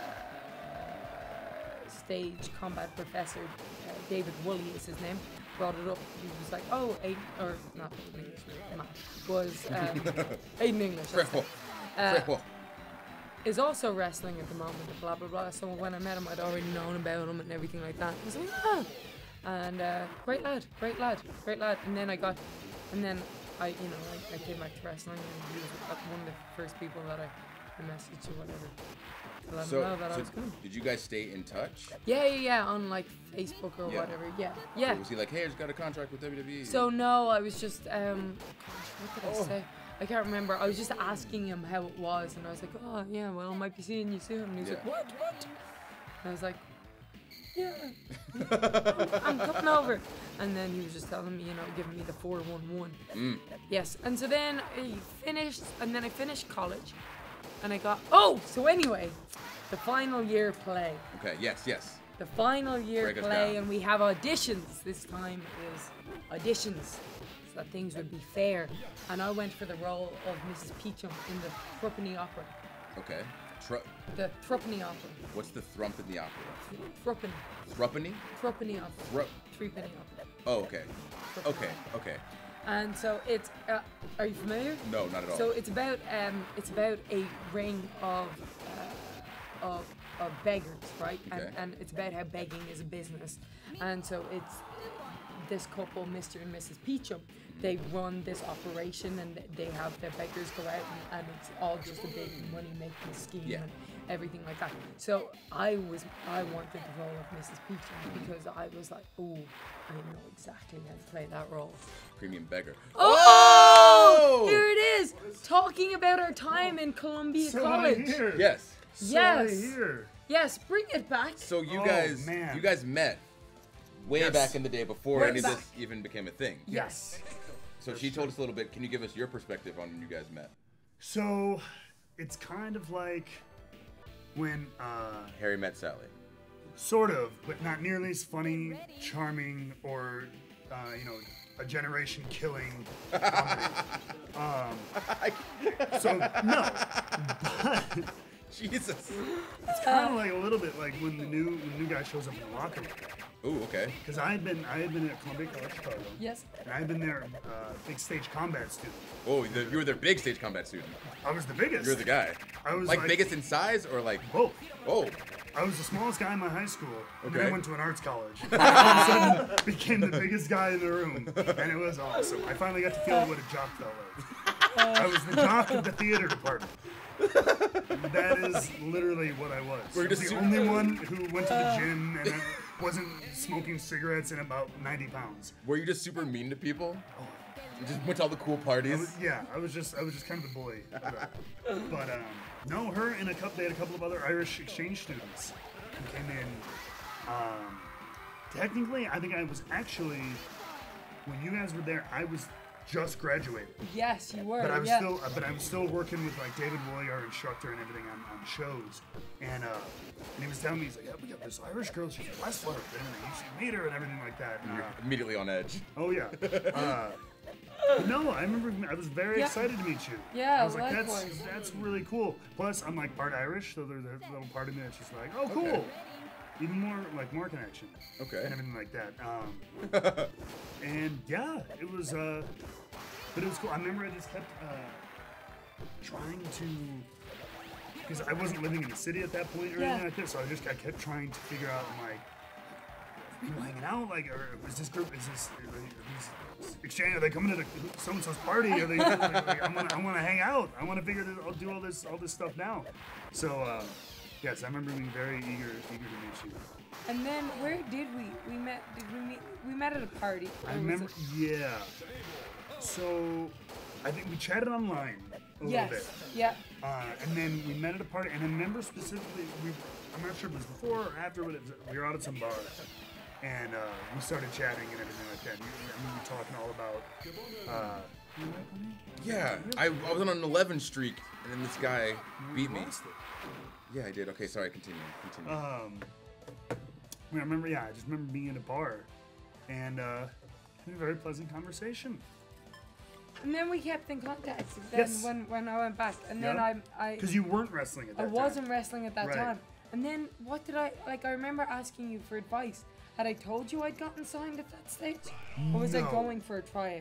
uh, stage combat professor, uh, David Woolley is his name, brought it up. He was like, "Oh, Aiden, or not Aiden English, Matt was um, Aiden English." that's Frejo. it. Uh, Frejo. is also wrestling at the moment, and blah blah blah. So when I met him, I'd already known about him and everything like that. I was like, ah, and uh, great lad, great lad, great lad. And then I got, and then I, you know, I, I came back to wrestling, and he was uh, one of the first people that I, I messaged or whatever to let So, him know that I so was coming. did you guys stay in touch? Yeah, yeah, yeah, on like Facebook or Yeah. whatever. Yeah, yeah. Or was he like, hey, I just got a contract with W W E? So no, I was just um, gosh, what did I Oh. say? I can't remember. I was just asking him how it was, and I was like, "Oh yeah, well, I might be seeing you soon." And he was like, Yeah. "What? What?" And I was like, "Yeah, I'm, I'm coming over." And then he was just telling me, you know, giving me the four one one. Mm. Yes. And so then I finished, and then I finished college, and I got oh. So anyway, the final year play. Okay, yes, yes. The final year Break us play, down. and we have auditions. This time is auditions, so that things would be fair. And I went for the role of Missus Peachum in the Threepenny Opera. Okay. Tru- The Threepenny Opera. What's the thrump in the opera? Threepenny. Thruppany? Threepenny Opera. Thru- Threepenny Opera. oh, okay. Threepenny Okay, Opera. okay. And so it's. Uh, are you familiar? No, not at all. So it's about um, it's about a ring of uh, of, of beggars, right? Okay. And, and it's about how begging is a business. And so it's this couple, Mister and Missus Peachum. They run this operation, and they have their beggars go out, and, and it's all just a big money making scheme Yeah. and everything like that. So I was I wanted the role of Missus Peachum because I was like, oh, I know exactly how to play that role. Premium beggar. Oh! Here it is! Talking about our time in Columbia So I College. hear. Yes. So I Yes. hear. Yes, bring it back. So you Oh, guys, man. you guys met way Yes. back in the day before Way any of back. this even became a thing. Yes. So she told us a little bit. Can you give us your perspective on when you guys met? So it's kind of like when, uh, Harry met Sally. sort of, but not nearly as funny, charming, or uh, you know, a generation killing comedy. um, so no, but Jesus. it's kind of like a little bit like when the new when the new guy shows up in the locker room. Ooh, okay. Because I had been I had been at Columbia College Chicago. Yes. And I had been there, uh, big stage combat student. Oh, the, you were their big stage combat student. I was the biggest. You're the guy. I was like, like- biggest in size or like Both. Oh, I was the smallest guy in my high school. And then Okay. I went to an arts college. And all of a sudden became the biggest guy in the room. And it was awesome. I finally got to feel what a jock felt like. I was the jock of the theater department. That is literally what I was. Were you I was just the super- only one who went to the gym and wasn't smoking cigarettes and about ninety pounds. were you just super mean to people? You just went to all the cool I parties. was, yeah, I was just I was just kind of the bully. of that. But um, no, her and a couple they had a couple of other Irish exchange students who came in. Um, technically, I think I was actually when you guys were there, I was just graduated. Yes, you were. But I was yeah. still, but I was still working with like David Wooley, our instructor, and everything on, on shows. And uh, and he was telling me, he's like, yeah, we got this Irish girl, she's a wrestler, and you should meet her and everything like that. And, You're uh, immediately on edge. oh yeah. Uh, but no, I remember I was very Yeah. excited to meet you. Yeah, I was like, that's likewise. that's really cool. Plus, I'm like part Irish, so there's a little part of me that's just like, oh, cool. Okay. Even more like more connection. Okay. And everything like that. Um, and yeah, it was. Uh, but it was cool. I remember I just kept uh, trying to, because I wasn't living in the city at that point or Yeah. anything like that. So I just I kept trying to figure out. I'm like, are people hanging out? Like, or is this group? Is this? Are they, are these exchange? Are they coming to the so and so's party? Are they? like, like, I want. I want to hang out. I want to figure this. I'll do all this. All this stuff now. So uh, yes, I remember being very eager, eager to meet you. And then where did we? We met. Did we meet? We met at a party. I Or was remember. it- Yeah. So I think we chatted online a Yes. little bit. Yeah. Uh, and then we met at a party, and I remember specifically, we, I'm not sure if it was before or after, but it was, we were out at some bar, and uh, we started chatting and everything like that. And we, I mean, we were talking all about. Uh, Yeah, I, I was on an eleven streak, and then this guy beat me. lost it. Yeah, I did. Okay, sorry. Continue. Continue. Um, I, mean, I remember, yeah, I just remember being in a bar, and uh, having a very pleasant conversation. And then we kept in contact. Then Yes. when when I went back, and then Yeah. I I Because you weren't wrestling at that I time. wasn't wrestling at that Right. time. And then what did I like? I remember asking you for advice. Had I told you I'd gotten signed at that stage, or was I No. going for a tryout?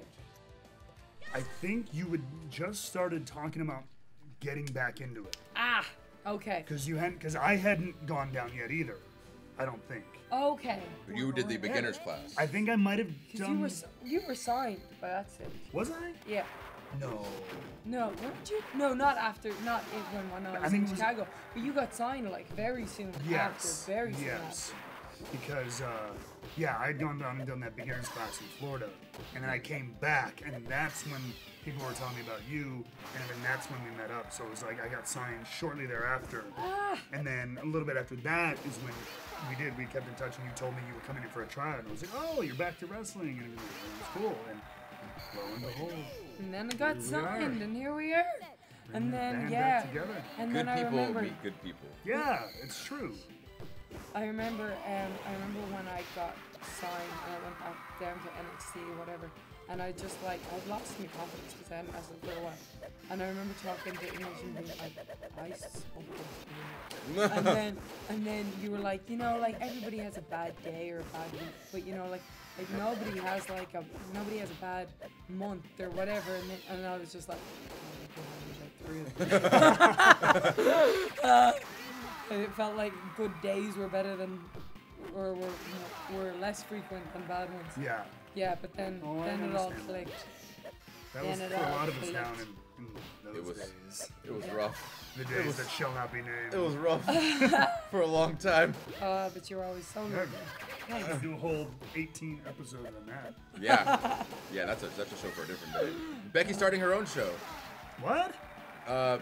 I think you had just started talking about getting back into it. Ah, okay, Because you hadn't, because I hadn't gone down yet either. I don't think. okay. You did the beginners class. I think I might have Because done. you were s- you were signed by that stage. Was I? Yeah. No. No, weren't you? No, not after, not in, when, when I I was think in it was- Chicago. But you got signed like very soon Yes. after, very soon yes. Because uh, yeah, I'd gone down and done that beginners class in Florida, and then I came back, and that's when people were telling me about you, and then that's when we met up. So it was like I got signed shortly thereafter, Ah. and then a little bit after that is when we did. We kept in touch, and you told me you were coming in for a tryout, and I was like, oh, you're back to wrestling, and it was, it was cool. And lo and behold, after. And then I got Here we are. signed, and here we are. And then band yeah, back together. and Good then I people remember. meet good people. Yeah, it's true. I remember, um, I remember when I got signed and I went back down to N X T or whatever, and I just like I'd lost my confidence because I hadn't wrestled for a while, and I remember talking to English and being like, I suck at this." and then and then you were like, you know, like everybody has a bad day or a bad week, but you know, like like nobody has like a nobody has a bad month or whatever, and then, and I was just like. "Oh, I can handle that through." uh, And it felt like good days were better than, or were were less frequent than bad ones. Yeah, Yeah, but then Oh, I then it all understand. clicked. that Then was it for a all lot of us clicked. down in, in those It was- days. It was rough. The days that shall not be named. It was rough for a long time. Uh, but you're always so Yeah, lovely. yeah, we could do a whole eighteen episodes on that. Yeah, yeah. That's a that's a show for a different day. Becky's starting her own show. What? Uh,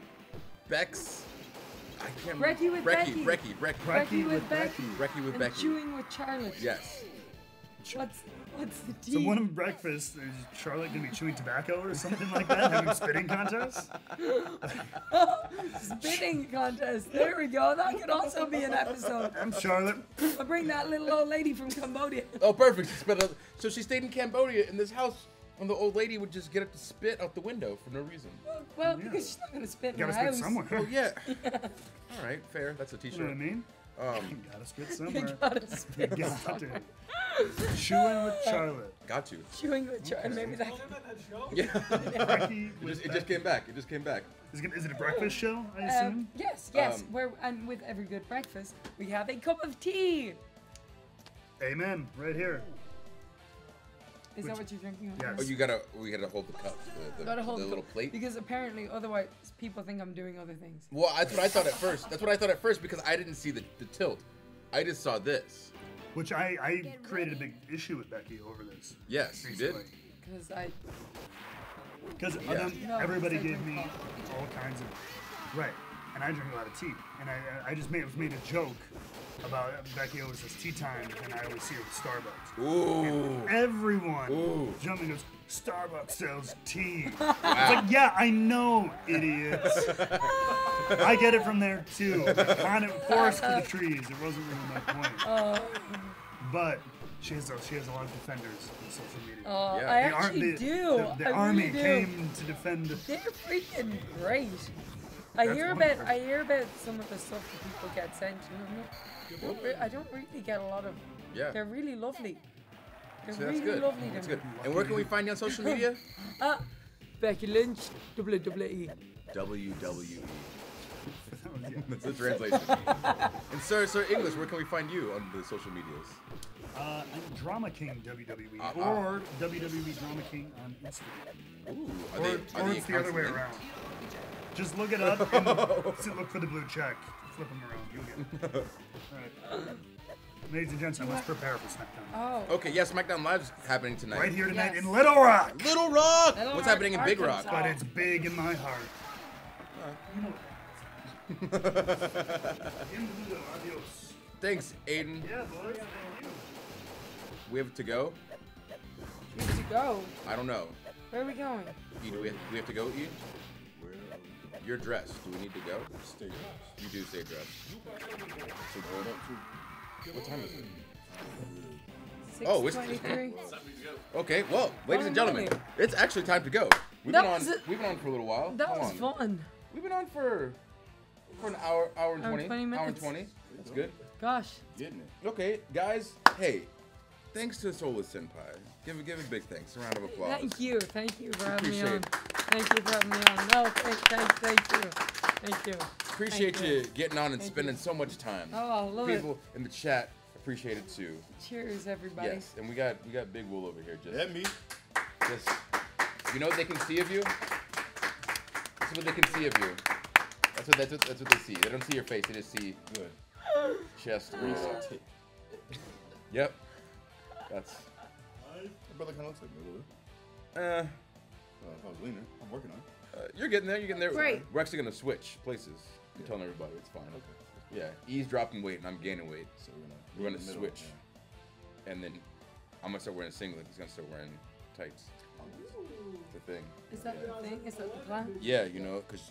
Bex. I can't. Brecky with Brecky, Becky. Brecky, Brecky, Brecky with Becky. Brecky with And Becky. chewing with Charlotte. Yes. What's what's the tea? So one of breakfast is Charlotte gonna be chewing tobacco or something like that, having spitting contests? Spitting contest. There we go. That could also be an episode. I'm Charlotte. I'll bring that little old lady from Cambodia. Oh, perfect. She spit out- So she stayed in Cambodia in this house, and the old lady would just get up to spit out the window for no reason. Well, well because she's not gonna spit in Gotta her spit house. somewhere. Oh yeah. All right, fair. That's a You know T-shirt. what I mean? Um, Gotta spit You somewhere. gotta spit. Got to. Chewing with Charlotte. got to. Chewing with Char- maybe that. Yeah. Becky it, with just, it just Becky. came back. It just came back. Is it, is it a breakfast show, I Um, assume? yes, yes. Um, Where and with every good breakfast, we have a cup of tea. Amen. Right here. Is that what you're drinking? Yes. Oh, you gotta. We gotta hold the cup. The, the, Gotta hold the the little cup, plate. because apparently otherwise people think I'm doing other things. Well, that's what I thought at first. That's what I thought at first because I didn't see the, the tilt. I just saw this. Which I, I created a big issue with Becky over this. Yes, you did. Because I Because Yeah. No, everybody because I gave drink me coffee. all kinds of. Right. And I drink a lot of tea. And I I just made, it was made a joke about Becky always says tea time, and I always see her with Starbucks. Ooh. Everyone Ooh. jumped and goes, Starbucks sells tea. It's like, yeah, I know, idiots. I get it from there too. Kind of forest for the trees. It wasn't really my point. Uh, But she has a, she has a lot of defenders on social media. uh, Yeah. I The ar- actually the, do. The, the I army really do. came to defend. They're freaking great. I That's hear one about part. I hear about some of the stuff that people get sent. You know, I don't, re- I don't really get a lot of. Yeah. They're really lovely. They're So that's really good. lovely. That's them. good. And where can we find you on social media? Ah, Becky Lynch, W W E. W W E. That's the translation. And sir, sir English, where can we find you on the social medias? Uh, I'm Drama King W W E Uh-uh. or W W E Drama King on Instagram. Ooh, are Or, they, are or they it's the other way accounts around. Just look it up and sit- look for the blue check. Flip them around. You'll get it. All right. Ladies and gentlemen, let's prepare for SmackDown. Oh. Okay, yeah, SmackDown Live's happening tonight. Right here tonight Yes. in Little Rock. Little Rock! Little What's Rock, happening in Big Rock? Arkansas. But it's big in my heart. Adios. Thanks, Aiden. Yeah, boys. Thank you. We have to go? We have to go. I don't know. Where are we going? E, do we have, we have to go, E? You're dressed. Do we need to go? Stay dressed. You do stay dressed. So going up to. What time is it? six Oh, it's- twenty-three. Okay, well, ladies and Oh, gentlemen, really? it's actually time to go. We've That been on. was it. We've been on for a little while. That How was long? fun. We've been on for for an hour, hour and Hour and twenty, twenty hour and minutes. twenty. That's good. Gosh. Getting it. Okay, guys. Hey, thanks to Soulless Senpai. Give a give a big thanks. A round of applause. Thank you. Thank you for having me Appreciate on. it. Thank you for having me on. No, thank, thank, thank you. Thank you. Appreciate Thank you. you. getting on and Thank spending you. so much time. Oh, I love it. People in the chat appreciate it too. Cheers, everybody. Yes, and we got we got Big Wool over here. Just, That me. just you know what they can see of you. That's what they can see of you. That's what that's what, that's what they see. They don't see your face. They just see Good. chest. Reset tick. Yep. That's. My brother kind of looks like me a little bit. Uh, Well, if I was leaner, I'm working on it. uh, you're getting there. You're getting there. Right. We're actually gonna switch places. I'm telling everybody it's fine. Okay. Yeah. E's dropping weight and I'm gaining weight. So we're gonna. We're in gonna the middle, switch. And then I'm gonna start wearing a singlet. He's gonna start wearing tights. It's the thing. Is that Yeah. the thing? Is that the plan? Yeah, you know, cause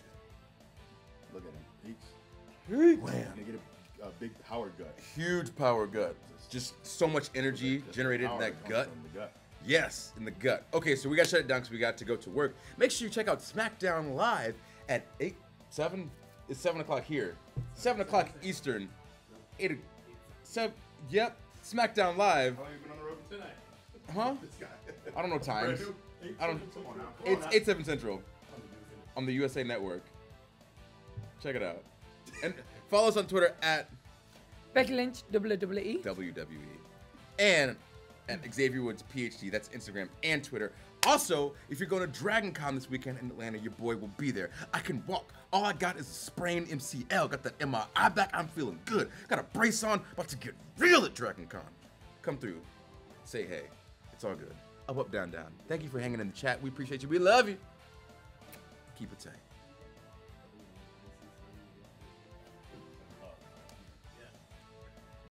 Yeah. Look at him. He's. Wham. Gonna get a, a big power gut. Huge power gut. Just so much energy Just generated in power that comes gut. From the gut. Yes, in the gut. Okay, so we got to shut it down because we got to go to work. Make sure you check out SmackDown Live at eight, seven. It's seven o'clock here. Seven o'clock Eastern. Eight. o- Seven. Yep. SmackDown Live. How long you been on the road tonight? Huh? This guy. I don't know times. Brand new? I don't. Come on now. Come on It's now. eight seven Central on the U S A Network. Check it out. And follow us on Twitter at Becky Lynch, W W E. W W E. And at Xavier Woods PhD. That's Instagram and Twitter. Also, if you're going to Dragon Con this weekend in Atlanta, your boy will be there. I can walk. All I got is a sprained M C L. Got that M R I back. I'm feeling good. Got a brace on. About to get real at Dragon Con. Come through. Say hey. It's all good. Up, up, down, down. Thank you for hanging in the chat. We appreciate you. We love you. Keep it tight.